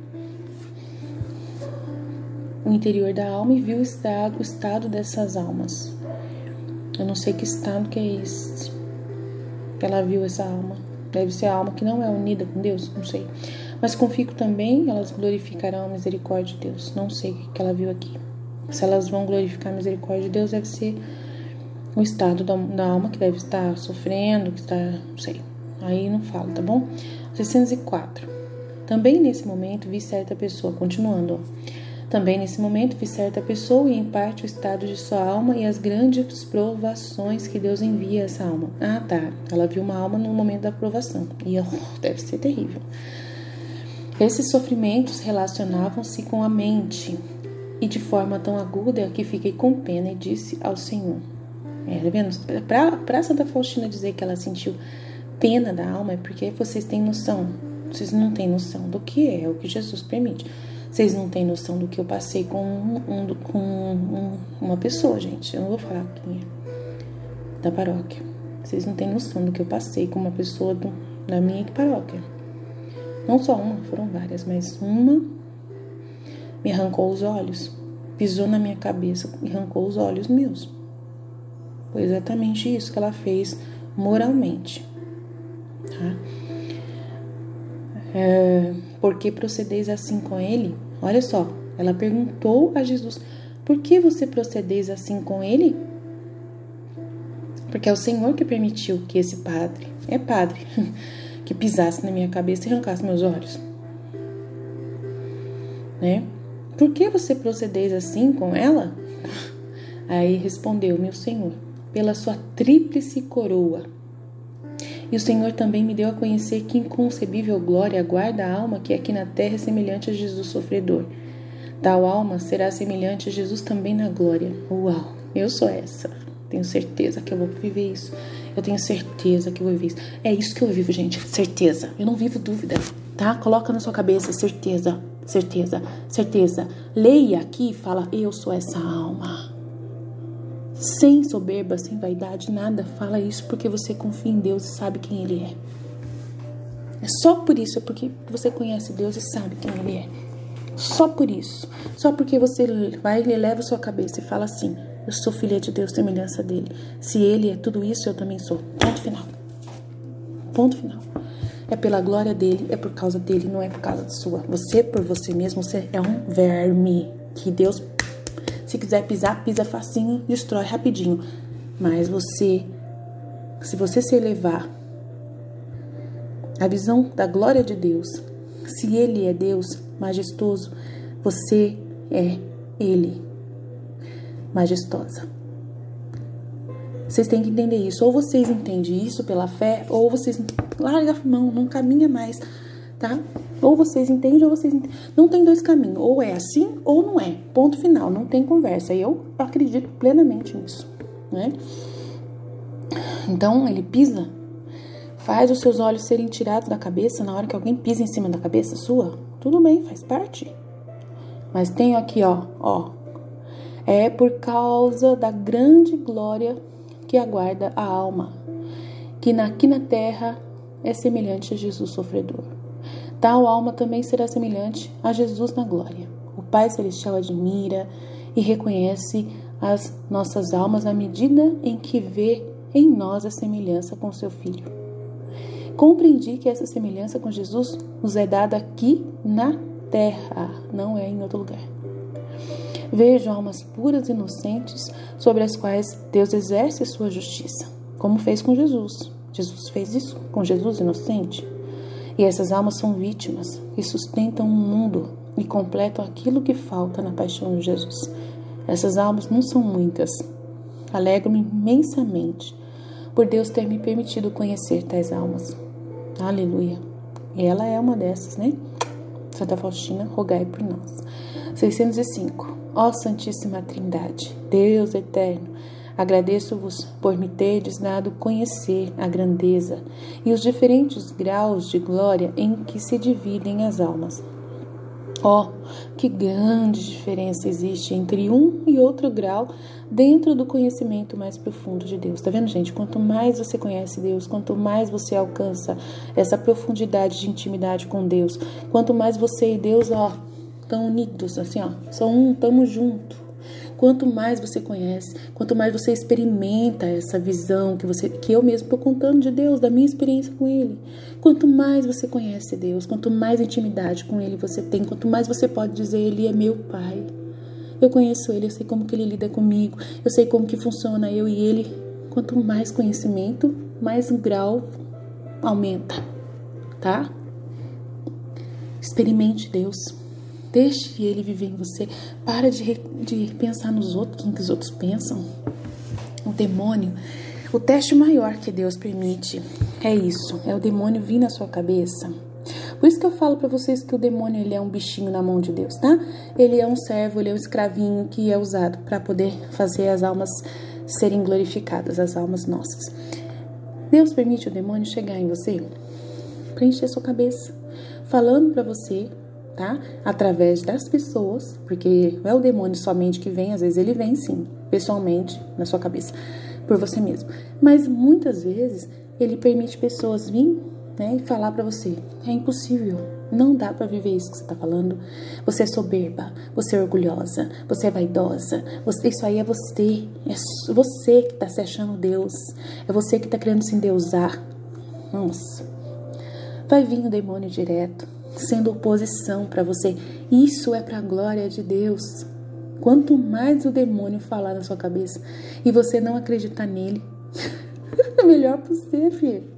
o interior da alma, e viu o estado, o estado dessas almas. Eu não sei que estado que é esse. Ela viu essa alma. Deve ser a alma que não é unida com Deus, não sei. Mas confio também, elas glorificarão a misericórdia de Deus. Não sei o que ela viu aqui. Se elas vão glorificar a misericórdia de Deus, deve ser o estado da, da alma que deve estar sofrendo, que está, não sei. Aí não fala, tá bom? seiscentos e quatro. Também nesse momento vi certa pessoa, continuando, ó. Também nesse momento vi certa pessoa e em parte o estado de sua alma e as grandes provações que Deus envia a essa alma. Ah, tá. Ela viu uma alma no momento da provação. E oh, deve ser terrível. Esses sofrimentos relacionavam-se com a mente e de forma tão aguda que fiquei com pena e disse ao Senhor. É, tá vendo? Para Santa Faustina dizer que ela sentiu pena da alma é porque vocês têm noção. Vocês não têm noção do que é o que Jesus permite. Vocês não têm noção do que eu passei com, um, um, com um, uma pessoa, gente. Eu não vou falar quem é. Da paróquia. Vocês não têm noção do que eu passei com uma pessoa do, da minha paróquia. Não só uma, foram várias, mas uma me arrancou os olhos. Pisou na minha cabeça e arrancou os olhos meus. Foi exatamente isso que ela fez moralmente. Tá? É, por que procedeis assim com ele? Olha só, ela perguntou a Jesus, por que você procedeis assim com ele? Porque é o Senhor que permitiu que esse padre, é padre, que pisasse na minha cabeça e arrancasse meus olhos. Né? Por que você procedeis assim com ela? Aí respondeu, meu Senhor, pela sua tríplice coroa. E o Senhor também me deu a conhecer que inconcebível glória aguarda a alma que aqui na terra é semelhante a Jesus sofredor. Tal alma será semelhante a Jesus também na glória. Uau, eu sou essa. Tenho certeza que eu vou viver isso. Eu tenho certeza que eu vou viver isso. É isso que eu vivo, gente. Certeza. Eu não vivo dúvida, tá? Coloca na sua cabeça certeza, certeza, certeza. Leia aqui e fala, eu sou essa alma. Sem soberba, sem vaidade, nada. Fala isso porque você confia em Deus e sabe quem Ele é. É só por isso, é porque você conhece Deus e sabe quem Ele é. Só por isso. Só porque você vai e eleva a sua cabeça e fala assim, eu sou filha de Deus, semelhança dele. Se Ele é tudo isso, eu também sou. Ponto final. Ponto final. É pela glória dele, é por causa dele, não é por causa da sua. Você, por você mesmo, você é um verme que Deus... Se quiser pisar, pisa facinho, destrói rapidinho. Mas você, se você se elevar a visão da glória de Deus, se Ele é Deus majestoso, você é Ele majestosa. Vocês têm que entender isso. Ou vocês entendem isso pela fé, ou vocês largam a mão, não caminha mais, tá? Ou vocês entendem, ou vocês entendem. Não tem dois caminhos. Ou é assim, ou não é. Ponto final. Não tem conversa. E eu acredito plenamente nisso, né? Então, ele pisa, faz os seus olhos serem tirados da cabeça na hora que alguém pisa em cima da cabeça sua. Tudo bem, faz parte. Mas tem aqui, ó, ó. É por causa da grande glória que aguarda a alma, que aqui na terra é semelhante a Jesus sofredor. Tal alma também será semelhante a Jesus na glória. O Pai Celestial admira e reconhece as nossas almas à medida em que vê em nós a semelhança com seu Filho. Compreendi que essa semelhança com Jesus nos é dada aqui na terra, não é em outro lugar. Vejo almas puras e inocentes sobre as quais Deus exerce sua justiça, como fez com Jesus. Jesus fez isso com Jesus inocente. E essas almas são vítimas que sustentam o mundo e completam aquilo que falta na paixão de Jesus. Essas almas não são muitas. Alegro-me imensamente por Deus ter me permitido conhecer tais almas. Aleluia. E ela é uma dessas, né? Santa Faustina, rogai por nós. seiscentos e cinco. Ó Santíssima Trindade, Deus eterno, agradeço-vos por me terdes dado conhecer a grandeza e os diferentes graus de glória em que se dividem as almas. Ó, que grande diferença existe entre um e outro grau dentro do conhecimento mais profundo de Deus. Tá vendo, gente? Quanto mais você conhece Deus, quanto mais você alcança essa profundidade de intimidade com Deus, quanto mais você e Deus, ó, estão unidos, assim, ó, são um, estamos juntos. Quanto mais você conhece, quanto mais você experimenta essa visão que, você, que eu mesmo estou contando de Deus, da minha experiência com Ele. Quanto mais você conhece Deus, quanto mais intimidade com Ele você tem, quanto mais você pode dizer, Ele é meu Pai. Eu conheço Ele, eu sei como que Ele lida comigo, eu sei como que funciona eu e Ele. Quanto mais conhecimento, mais o grau aumenta, tá? Experimente Deus. Deixe Ele viver em você. Para de, de pensar nos outros, no que os outros pensam. O demônio, o teste maior que Deus permite é isso. É o demônio vir na sua cabeça. Por isso que eu falo para vocês que o demônio, ele é um bichinho na mão de Deus, tá? Ele é um servo, ele é um escravinho que é usado para poder fazer as almas serem glorificadas, as almas nossas. Deus permite o demônio chegar em você, preencher sua cabeça, falando para você, tá? Através das pessoas, porque não é o demônio somente que vem, às vezes ele vem sim, pessoalmente, na sua cabeça, por você mesmo. Mas muitas vezes ele permite pessoas vir, né, e falar pra você, é impossível, não dá pra viver isso que você tá falando, você é soberba, você é orgulhosa, você é vaidosa, você, isso aí é você, é você que tá se achando Deus, é você que tá querendo se endeusar. Nossa, vai vir o demônio direto, sendo oposição pra você, isso é pra glória de Deus. Quanto mais o demônio falar na sua cabeça e você não acreditar nele, é melhor pra você, filho.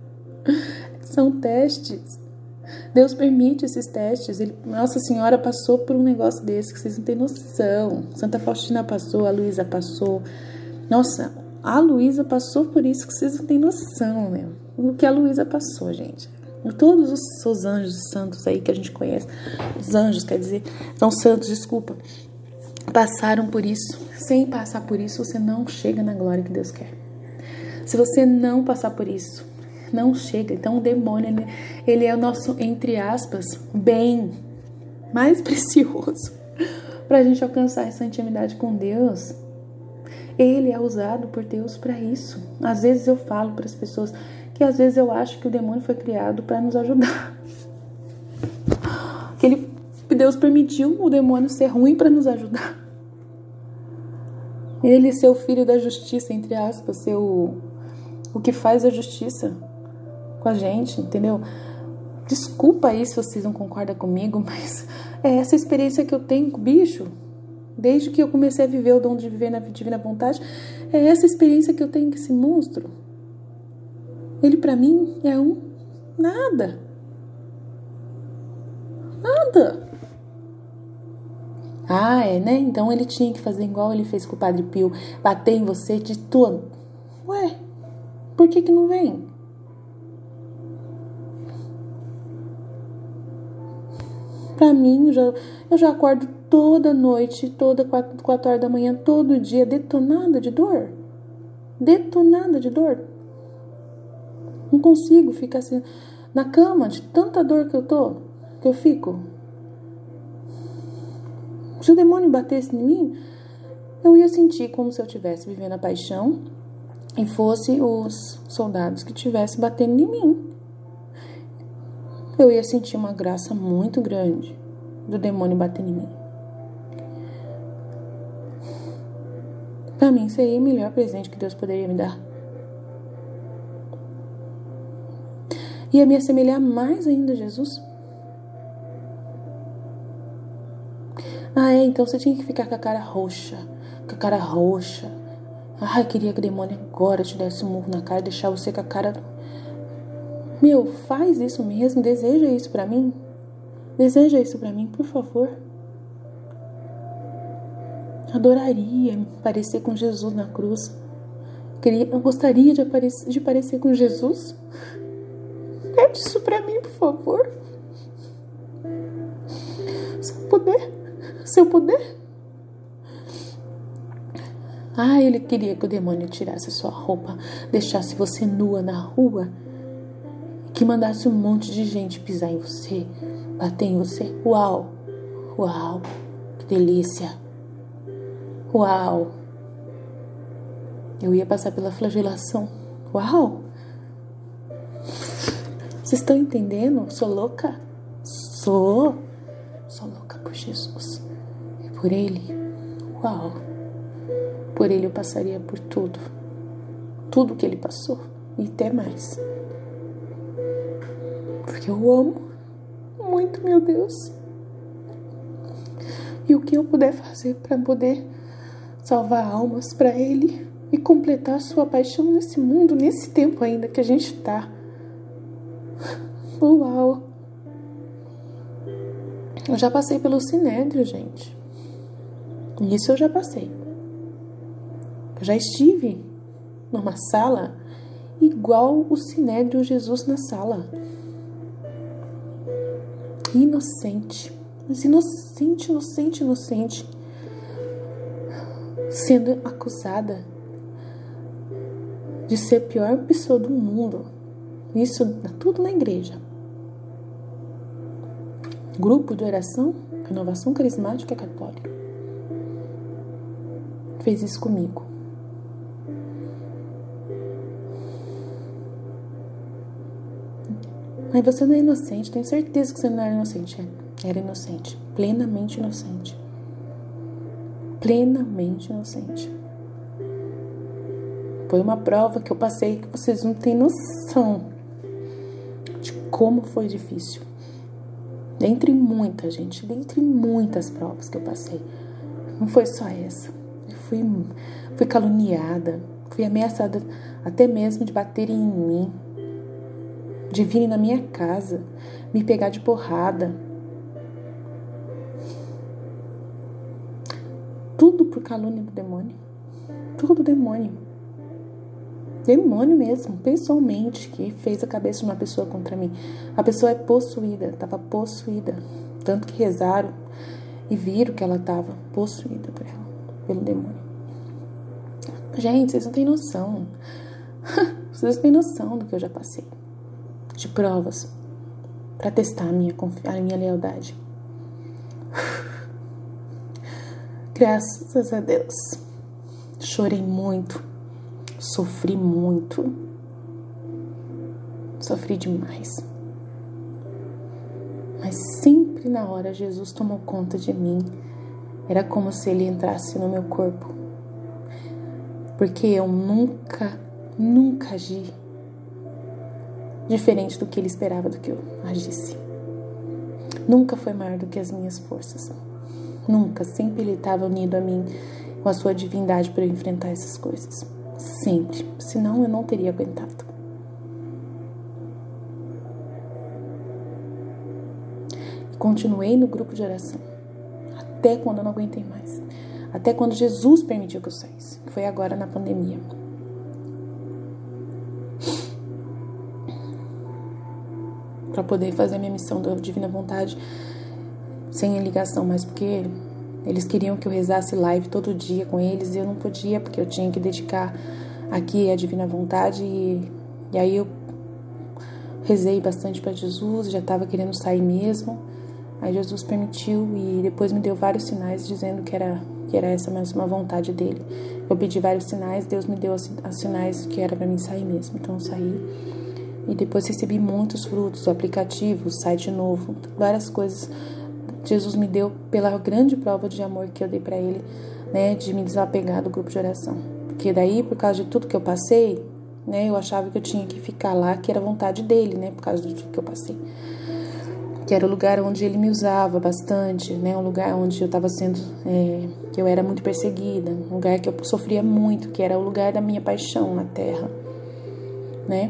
São testes. Deus permite esses testes. Ele, Nossa Senhora passou por um negócio desse que vocês não têm noção. Santa Faustina passou, a Luísa passou. Nossa, a Luísa passou por isso que vocês não têm noção, meu. O que a Luísa passou, gente. Todos os seus anjos santos aí que a gente conhece, os anjos, quer dizer, são santos, desculpa, passaram por isso. Sem passar por isso, você não chega na glória que Deus quer. Se você não passar por isso, não chega. Então o demônio, ele, ele é o nosso, entre aspas, bem mais precioso para a gente alcançar essa intimidade com Deus. Ele é usado por Deus para isso. Às vezes eu falo para as pessoas que às vezes eu acho que o demônio foi criado para nos ajudar. Que ele, Deus permitiu o demônio ser ruim para nos ajudar. Ele ser o filho da justiça, entre aspas, ser o, o que faz a justiça com a gente, entendeu? Desculpa aí se vocês não concordam comigo, mas é essa experiência que eu tenho com o bicho, desde que eu comecei a viver o dom de viver na divina vontade, é essa experiência que eu tenho com esse monstro. Ele pra mim é um nada. Nada. Ah, é, né? Então ele tinha que fazer igual ele fez com o Padre Pio, bater em você de tudo. Ué, por que que não vem? Pra mim, eu já, eu já acordo toda noite, toda quatro, quatro horas da manhã, todo dia, detonada de dor. Detonada de dor. Não consigo ficar assim na cama de tanta dor que eu tô, que eu fico. Se o demônio batesse em mim, eu ia sentir como se eu estivesse vivendo a paixão e fosse os soldados que estivessem batendo em mim. Eu ia sentir uma graça muito grande do demônio batendo em mim. Pra mim, seria o melhor presente que Deus poderia me dar. Ia me assemelhar mais ainda a Jesus? Ah, é? Então você tinha que ficar com a cara roxa. Com a cara roxa. Ai, queria que o demônio agora te desse um murro na cara e deixar você com a cara... Meu, faz isso mesmo. Deseja isso pra mim. Deseja isso pra mim, por favor. Adoraria parecer com Jesus na cruz. Queria, eu gostaria de, aparecer, de parecer com Jesus. Pede isso pra mim, por favor. Se eu puder. Se eu puder. Ah, ele queria que o demônio tirasse a sua roupa, deixasse você nua na rua, que mandasse um monte de gente pisar em você, bater em você. Uau, uau, que delícia. Uau. Eu ia passar pela flagelação. Uau. Vocês estão entendendo? Sou louca? Sou. Sou louca por Jesus. E por Ele. Uau. Por Ele eu passaria por tudo. Tudo que Ele passou. E até mais. Porque eu amo muito, meu Deus. E o que eu puder fazer para poder salvar almas para Ele e completar sua paixão nesse mundo, nesse tempo ainda que a gente tá. Uau! Eu já passei pelo Sinédrio, gente. Isso eu já passei. Eu já estive numa sala igual o Sinédrio, Jesus na sala. Inocente. Mas inocente, inocente, inocente. Sendo acusada de ser a pior pessoa do mundo. Isso tudo na igreja. Grupo de oração, Renovação Carismática Católica. Fez isso comigo. Mas você não é inocente, tenho certeza que você não era inocente. Era inocente, plenamente inocente. Plenamente inocente. Foi uma prova que eu passei que vocês não têm noção de como foi difícil. Dentre muita gente, dentre muitas provas que eu passei. Não foi só essa. Eu fui, fui caluniada, fui ameaçada até mesmo de baterem em mim, de virem na minha casa, me pegar de porrada. Tudo por calúnia do demônio. Tudo demônio. Demônio mesmo, pessoalmente, que fez a cabeça de uma pessoa contra mim. A pessoa é possuída, estava possuída. Tanto que rezaram e viram que ela estava possuída por ela, pelo demônio. Gente, vocês não têm noção. Vocês não têm noção do que eu já passei. De provas. Para testar a minha, a minha lealdade. Graças a Deus. Chorei muito. Sofri muito. Sofri demais. Mas sempre na hora Jesus tomou conta de mim. Era como se Ele entrasse no meu corpo. Porque eu nunca, nunca agi diferente do que Ele esperava do que eu agisse. Nunca foi maior do que as minhas forças. Nunca. Sempre Ele estava unido a mim com a sua divindade para eu enfrentar essas coisas. Sempre. Senão eu não teria aguentado. Continuei no grupo de oração. Até quando eu não aguentei mais. Até quando Jesus permitiu que eu saísse. Foi agora na pandemia. Para poder fazer a minha missão da Divina Vontade sem ligação mais, porque eles queriam que eu rezasse live todo dia com eles e eu não podia, porque eu tinha que dedicar aqui a Divina Vontade e, e aí eu rezei bastante para Jesus, já estava querendo sair mesmo. Aí Jesus permitiu e depois me deu vários sinais dizendo que era, que era essa mesma vontade dele. Eu pedi vários sinais, Deus me deu os, os sinais que era para mim sair mesmo. Então eu saí e depois recebi muitos frutos, o aplicativo, o site novo, várias coisas. Jesus me deu pela grande prova de amor que eu dei para Ele, né, de me desapegar do grupo de oração. Porque daí, por causa de tudo que eu passei, né? Eu achava que eu tinha que ficar lá, que era vontade dele, né? Por causa do que eu passei. Que era o lugar onde ele me usava bastante, né? Um lugar onde eu estava sendo, é, que eu era muito perseguida, um lugar que eu sofria muito, que era o lugar da minha paixão na terra, né?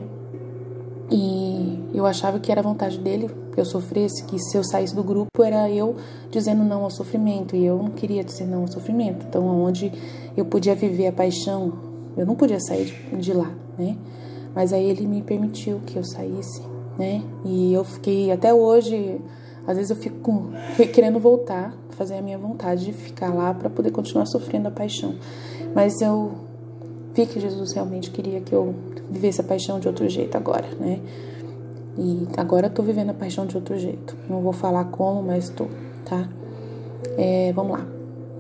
E eu achava que era vontade dele que eu sofresse, que se eu saísse do grupo era eu dizendo não ao sofrimento, e eu não queria dizer não ao sofrimento. Então, onde eu podia viver a paixão, eu não podia sair de lá, né? Mas aí ele me permitiu que eu saísse, né? E eu fiquei, até hoje, às vezes eu fico querendo voltar, fazer a minha vontade de ficar lá para poder continuar sofrendo a paixão. Mas eu vi que Jesus realmente queria que eu vivesse a paixão de outro jeito agora, né? E agora eu tô vivendo a paixão de outro jeito. Não vou falar como, mas tô, tá? É, vamos lá.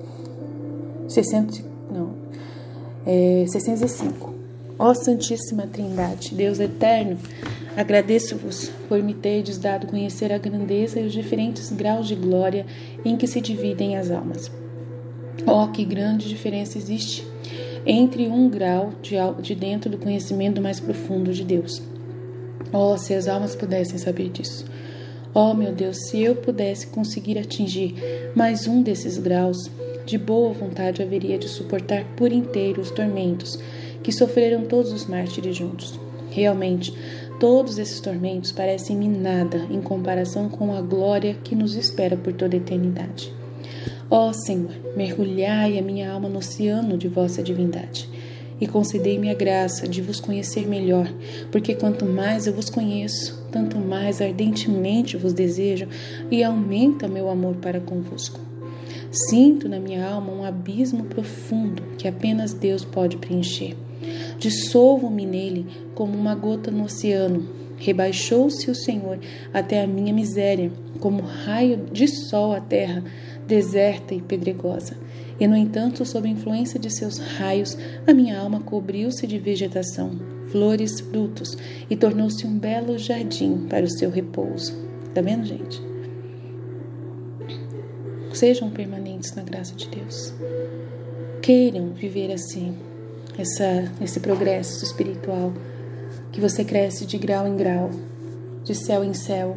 seiscentos, não, é, seiscentos e cinco. Ó Santíssima Trindade, Deus eterno, agradeço-vos por me terdes dado conhecer a grandeza e os diferentes graus de glória em que se dividem as almas. Ó, que grande diferença existe entre um grau de, de dentro do conhecimento mais profundo de Deus. Oh, se as almas pudessem saber disso. Oh, meu Deus, se eu pudesse conseguir atingir mais um desses graus, de boa vontade haveria de suportar por inteiro os tormentos que sofreram todos os mártires juntos. Realmente, todos esses tormentos parecem-me nada em comparação com a glória que nos espera por toda a eternidade. Ó Senhor, mergulhai a minha alma no oceano de vossa divindade e concedei-me a graça de vos conhecer melhor, porque quanto mais eu vos conheço, tanto mais ardentemente vos desejo e aumenta meu amor para convosco. Sinto na minha alma um abismo profundo que apenas Deus pode preencher. Dissolvo-me nele como uma gota no oceano. Rebaixou-se o Senhor até a minha miséria, como raio de sol à terra, deserta e pedregosa. E, no entanto, sob a influência de seus raios, a minha alma cobriu-se de vegetação, flores, frutos, e tornou-se um belo jardim para o seu repouso. Tá vendo, gente? Sejam permanentes na graça de Deus. Queiram viver assim, essa, esse progresso espiritual, que você cresce de grau em grau, de céu em céu.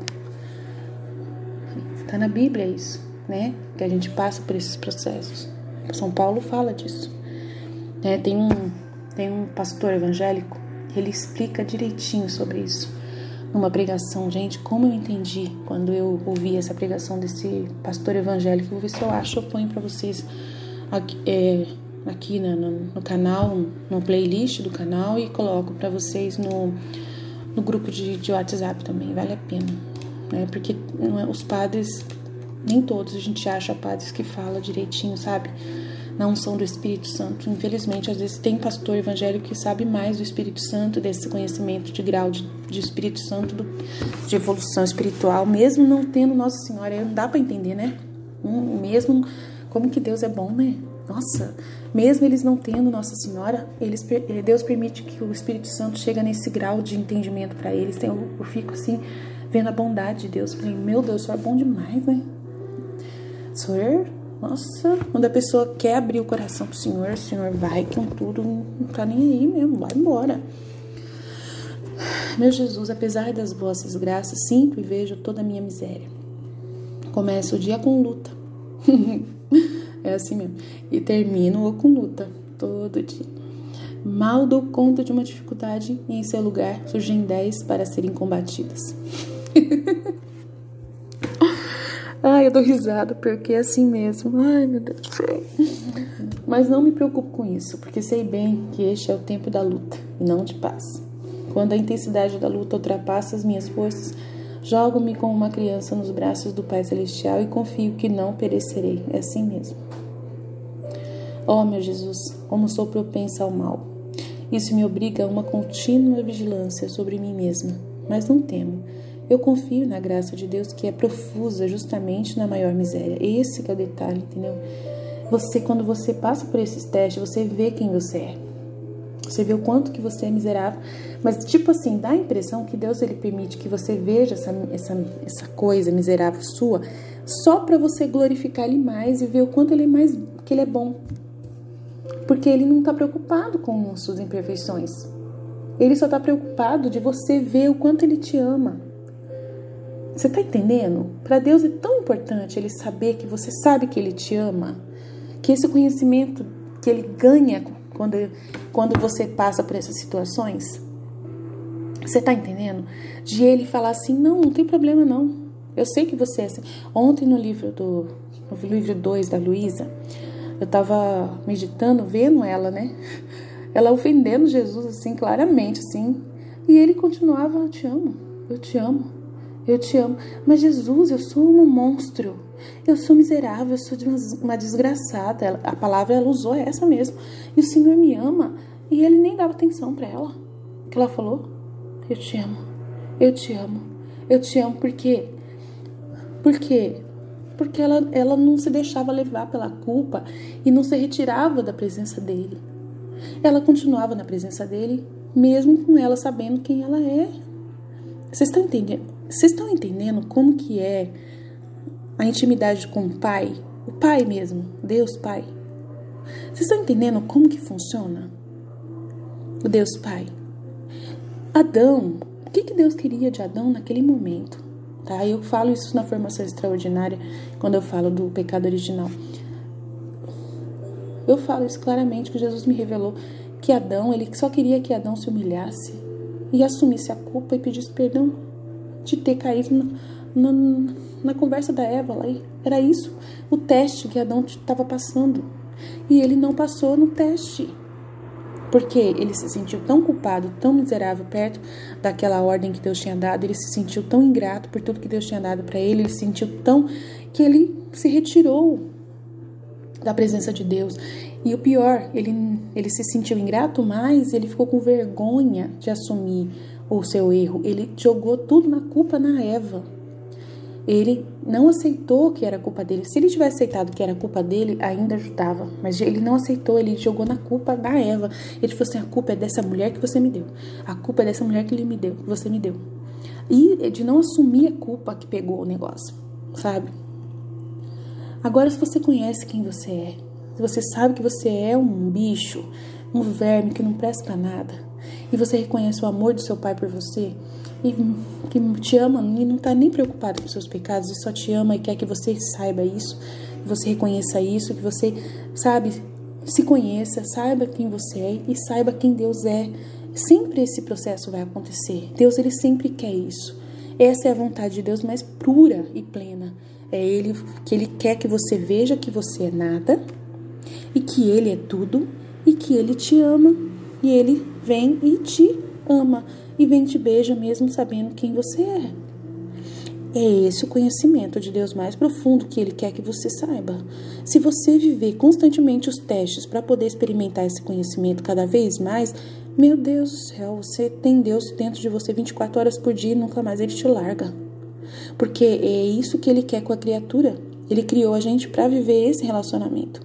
Tá na Bíblia isso, né? Que a gente passa por esses processos. São Paulo fala disso. É, tem, um, tem um pastor evangélico que ele explica direitinho sobre isso. Numa pregação, gente, como eu entendi quando eu ouvi essa pregação desse pastor evangélico. Vou ver se eu acho, eu ponho pra vocês aqui, é, aqui no, no canal, no playlist do canal, e coloco pra vocês no, no grupo de, de WhatsApp também, vale a pena, né? Porque não é, os padres, nem todos a gente acha padres que fala direitinho, sabe? Na unção do Espírito Santo. Infelizmente, às vezes tem pastor evangélico que sabe mais do Espírito Santo, desse conhecimento de grau de, de Espírito Santo, do, de evolução espiritual, mesmo não tendo Nossa Senhora. Não dá pra entender, né? Hum, mesmo como que Deus é bom, né? Nossa, mesmo eles não tendo Nossa Senhora, eles, Deus permite que o Espírito Santo chegue nesse grau de entendimento para eles. Eu, eu fico assim, vendo a bondade de Deus. Falei, meu Deus, o Senhor é bom demais, né? Senhor, nossa, quando a pessoa quer abrir o coração pro Senhor, o Senhor vai com tudo, não tá nem aí mesmo, vai embora. Meu Jesus, apesar das vossas graças, sinto e vejo toda a minha miséria. Começo o dia com luta. É assim mesmo. E termino com luta, todo dia. Mal dou conta de uma dificuldade e em seu lugar surgem dez para serem combatidas. Ai, eu dou risada, porque é assim mesmo. Ai, meu Deus do céu. Mas não me preocupo com isso, porque sei bem que este é o tempo da luta, e não de paz. Quando a intensidade da luta ultrapassa as minhas forças, jogo-me como uma criança nos braços do Pai Celestial e confio que não perecerei. É assim mesmo. Ó, meu Jesus, como sou propensa ao mal. Isso me obriga a uma contínua vigilância sobre mim mesma, mas não temo. Eu confio na graça de Deus, que é profusa justamente na maior miséria. Esse que é o detalhe, entendeu? Você, quando você passa por esses testes, você vê quem você é. Você vê o quanto que você é miserável. Mas, tipo assim, dá a impressão que Deus, ele permite que você veja essa, essa, essa coisa miserável sua, só para você glorificar Ele mais e ver o quanto Ele é mais, que Ele é bom. Porque Ele não está preocupado com suas imperfeições. Ele só está preocupado de você ver o quanto ele te ama. Você está entendendo? Para Deus é tão importante ele saber que você sabe que ele te ama, que esse conhecimento que ele ganha quando, quando você passa por essas situações. Você está entendendo? De ele falar assim, não, não tem problema não. Eu sei que você é assim. Ontem no livro do no livro dois da Luísa, eu estava meditando, vendo ela, né? Ela ofendendo Jesus, assim, claramente, assim. E ele continuava, eu te amo, eu te amo, eu te amo. Mas Jesus, eu sou um monstro. Eu sou miserável, eu sou uma desgraçada. A palavra ela usou essa mesmo. E o Senhor me ama. E ele nem dava atenção para ela. O que ela falou? Eu te amo, eu te amo, eu te amo. Por quê? Por quê? Porque ela, ela não se deixava levar pela culpa e não se retirava da presença dele. Ela continuava na presença dele, mesmo com ela sabendo quem ela é. Vocês estão entendendo? Vocês estão entendendo como que é a intimidade com o Pai? O Pai mesmo, Deus Pai. Vocês estão entendendo como que funciona o Deus Pai? Adão, o que que Deus queria de Adão naquele momento? Tá? Eu falo isso na formação extraordinária, quando eu falo do pecado original. Eu falo isso claramente, que Jesus me revelou que Adão, ele só queria que Adão se humilhasse e assumisse a culpa e pedisse perdão de ter caído na, na, na conversa da Eva lá. Era isso, o teste que Adão estava passando. E ele não passou no teste. Porque ele se sentiu tão culpado, tão miserável perto daquela ordem que Deus tinha dado. Ele se sentiu tão ingrato por tudo que Deus tinha dado para ele. Ele se sentiu tão que ele se retirou da presença de Deus. E o pior, ele, ele se sentiu ingrato, mas ele ficou com vergonha de assumir o seu erro. Ele jogou tudo na culpa na Eva. Ele não aceitou que era culpa dele. Se ele tivesse aceitado que era culpa dele, ainda ajudava. Mas ele não aceitou, ele jogou na culpa da Eva. Ele falou assim, a culpa é dessa mulher que você me deu. A culpa é dessa mulher que ele me deu, que você me deu. E de não assumir a culpa que pegou o negócio, sabe? Agora, se você conhece quem você é, se você sabe que você é um bicho, um verme que não presta pra nada, e você reconhece o amor do seu pai por você, e que te ama e não tá nem preocupado com seus pecados, e só te ama e quer que você saiba isso, que você reconheça isso, que você, sabe, se conheça, saiba quem você é e saiba quem Deus é. Sempre esse processo vai acontecer. Deus, ele sempre quer isso. Essa é a vontade de Deus mais pura e plena. É ele que ele quer que você veja que você é nada e que ele é tudo e que ele te ama. E ele vem e te ama e vem e te beija mesmo sabendo quem você é. É esse o conhecimento de Deus mais profundo que ele quer que você saiba. Se você viver constantemente os testes para poder experimentar esse conhecimento cada vez mais, meu Deus do céu, você tem Deus dentro de você vinte e quatro horas por dia e nunca mais ele te larga. Porque é isso que ele quer com a criatura. Ele criou a gente para viver esse relacionamento.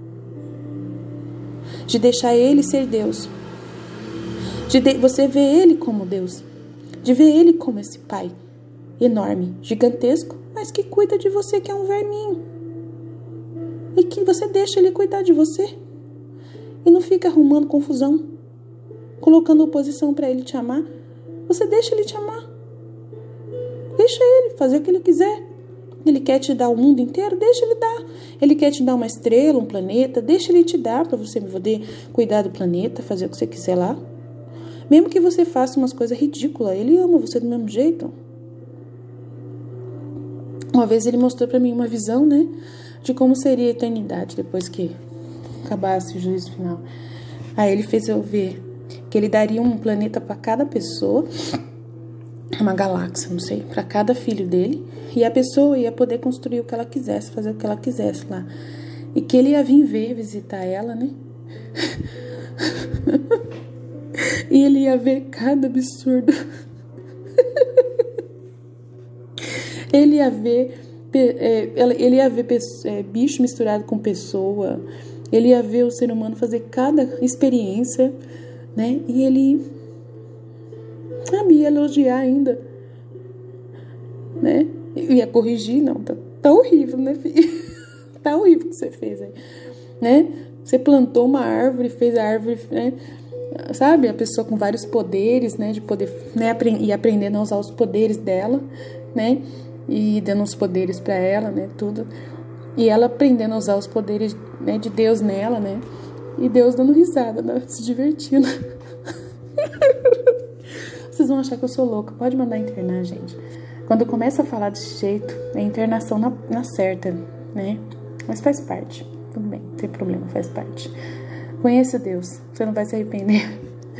De deixar ele ser Deus. De, de você ver ele como Deus. De ver ele como esse pai enorme, gigantesco, mas que cuida de você, que é um verminho. E que você deixa ele cuidar de você. E não fica arrumando confusão, colocando oposição para ele te amar. Você deixa ele te amar. Deixa ele fazer o que ele quiser. Ele quer te dar o mundo inteiro, deixa ele dar. Ele quer te dar uma estrela, um planeta, deixa ele te dar para você poder cuidar do planeta, fazer o que você quiser lá. Mesmo que você faça umas coisas ridículas, ele ama você do mesmo jeito. Uma vez ele mostrou para mim uma visão, né, de como seria a eternidade depois que acabasse o juízo final. Aí ele fez eu ver que ele daria um planeta para cada pessoa, uma galáxia, não sei, para cada filho dele, e a pessoa ia poder construir o que ela quisesse, fazer o que ela quisesse lá. E que ele ia vir ver, visitar ela, né? E ele ia ver cada absurdo. Ele ia ver, ele ia ver bicho misturado com pessoa. Ele ia ver o ser humano fazer cada experiência, né? E ele sabia elogiar ainda, né? Eu ia corrigir, não, tá, tá horrível, né, filho? Tá horrível o que você fez aí, né? Você plantou uma árvore, fez a árvore, né? sabe? A pessoa com vários poderes, né? De poder, né? E aprendendo a usar os poderes dela, né? E dando os poderes para ela, né? Tudo. E ela aprendendo a usar os poderes, né, de Deus nela, né? E Deus dando risada, né? Se divertindo. Vocês vão achar que eu sou louca. Pode mandar internar, gente. Quando começa a falar desse jeito, é internação na, na certa, né? Mas faz parte. Tudo bem, não tem problema, faz parte. Conheça Deus, você não vai se arrepender.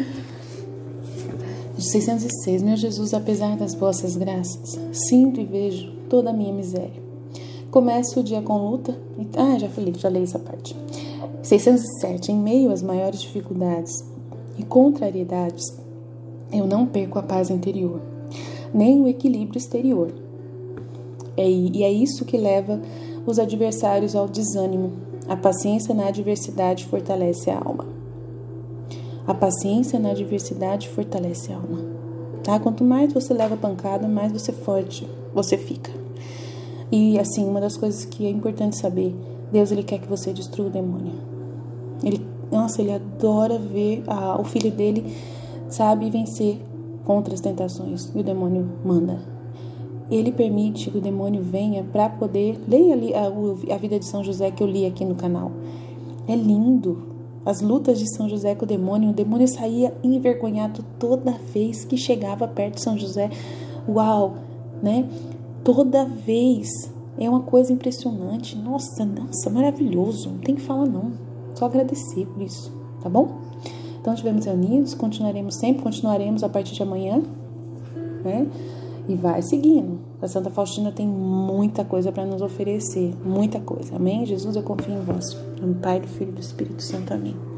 seiscentos e seis. Meu Jesus, apesar das vossas graças, sinto e vejo toda a minha miséria. Começo o dia com luta. E, ah, já falei, já li essa parte. seiscentos e sete. Em meio às maiores dificuldades e contrariedades, eu não perco a paz interior, nem o equilíbrio exterior. É, e é isso que leva os adversários ao desânimo. A paciência na adversidade fortalece a alma. A paciência na adversidade fortalece a alma. Tá? Quanto mais você leva pancada, mais você forte você fica. E assim, uma das coisas que é importante saber, Deus, ele quer que você destrua o demônio. Ele, nossa, ele adora ver a, o filho dele, sabe, vencer contra as tentações. E o demônio manda. Ele permite que o demônio venha para poder... Leia ali a, a vida de São José que eu li aqui no canal. É lindo. As lutas de São José com o demônio. O demônio saía envergonhado toda vez que chegava perto de São José. Uau, né? Toda vez. É uma coisa impressionante. Nossa, nossa, maravilhoso. Não tem que falar não. Só agradecer por isso, tá bom? Então, estivemos reunidos. Continuaremos sempre. Continuaremos a partir de amanhã, né? E vai seguindo. A Santa Faustina tem muita coisa para nos oferecer. Muita coisa. Amém? Jesus, eu confio em vós. Em Pai, do Filho e do Espírito Santo. Amém.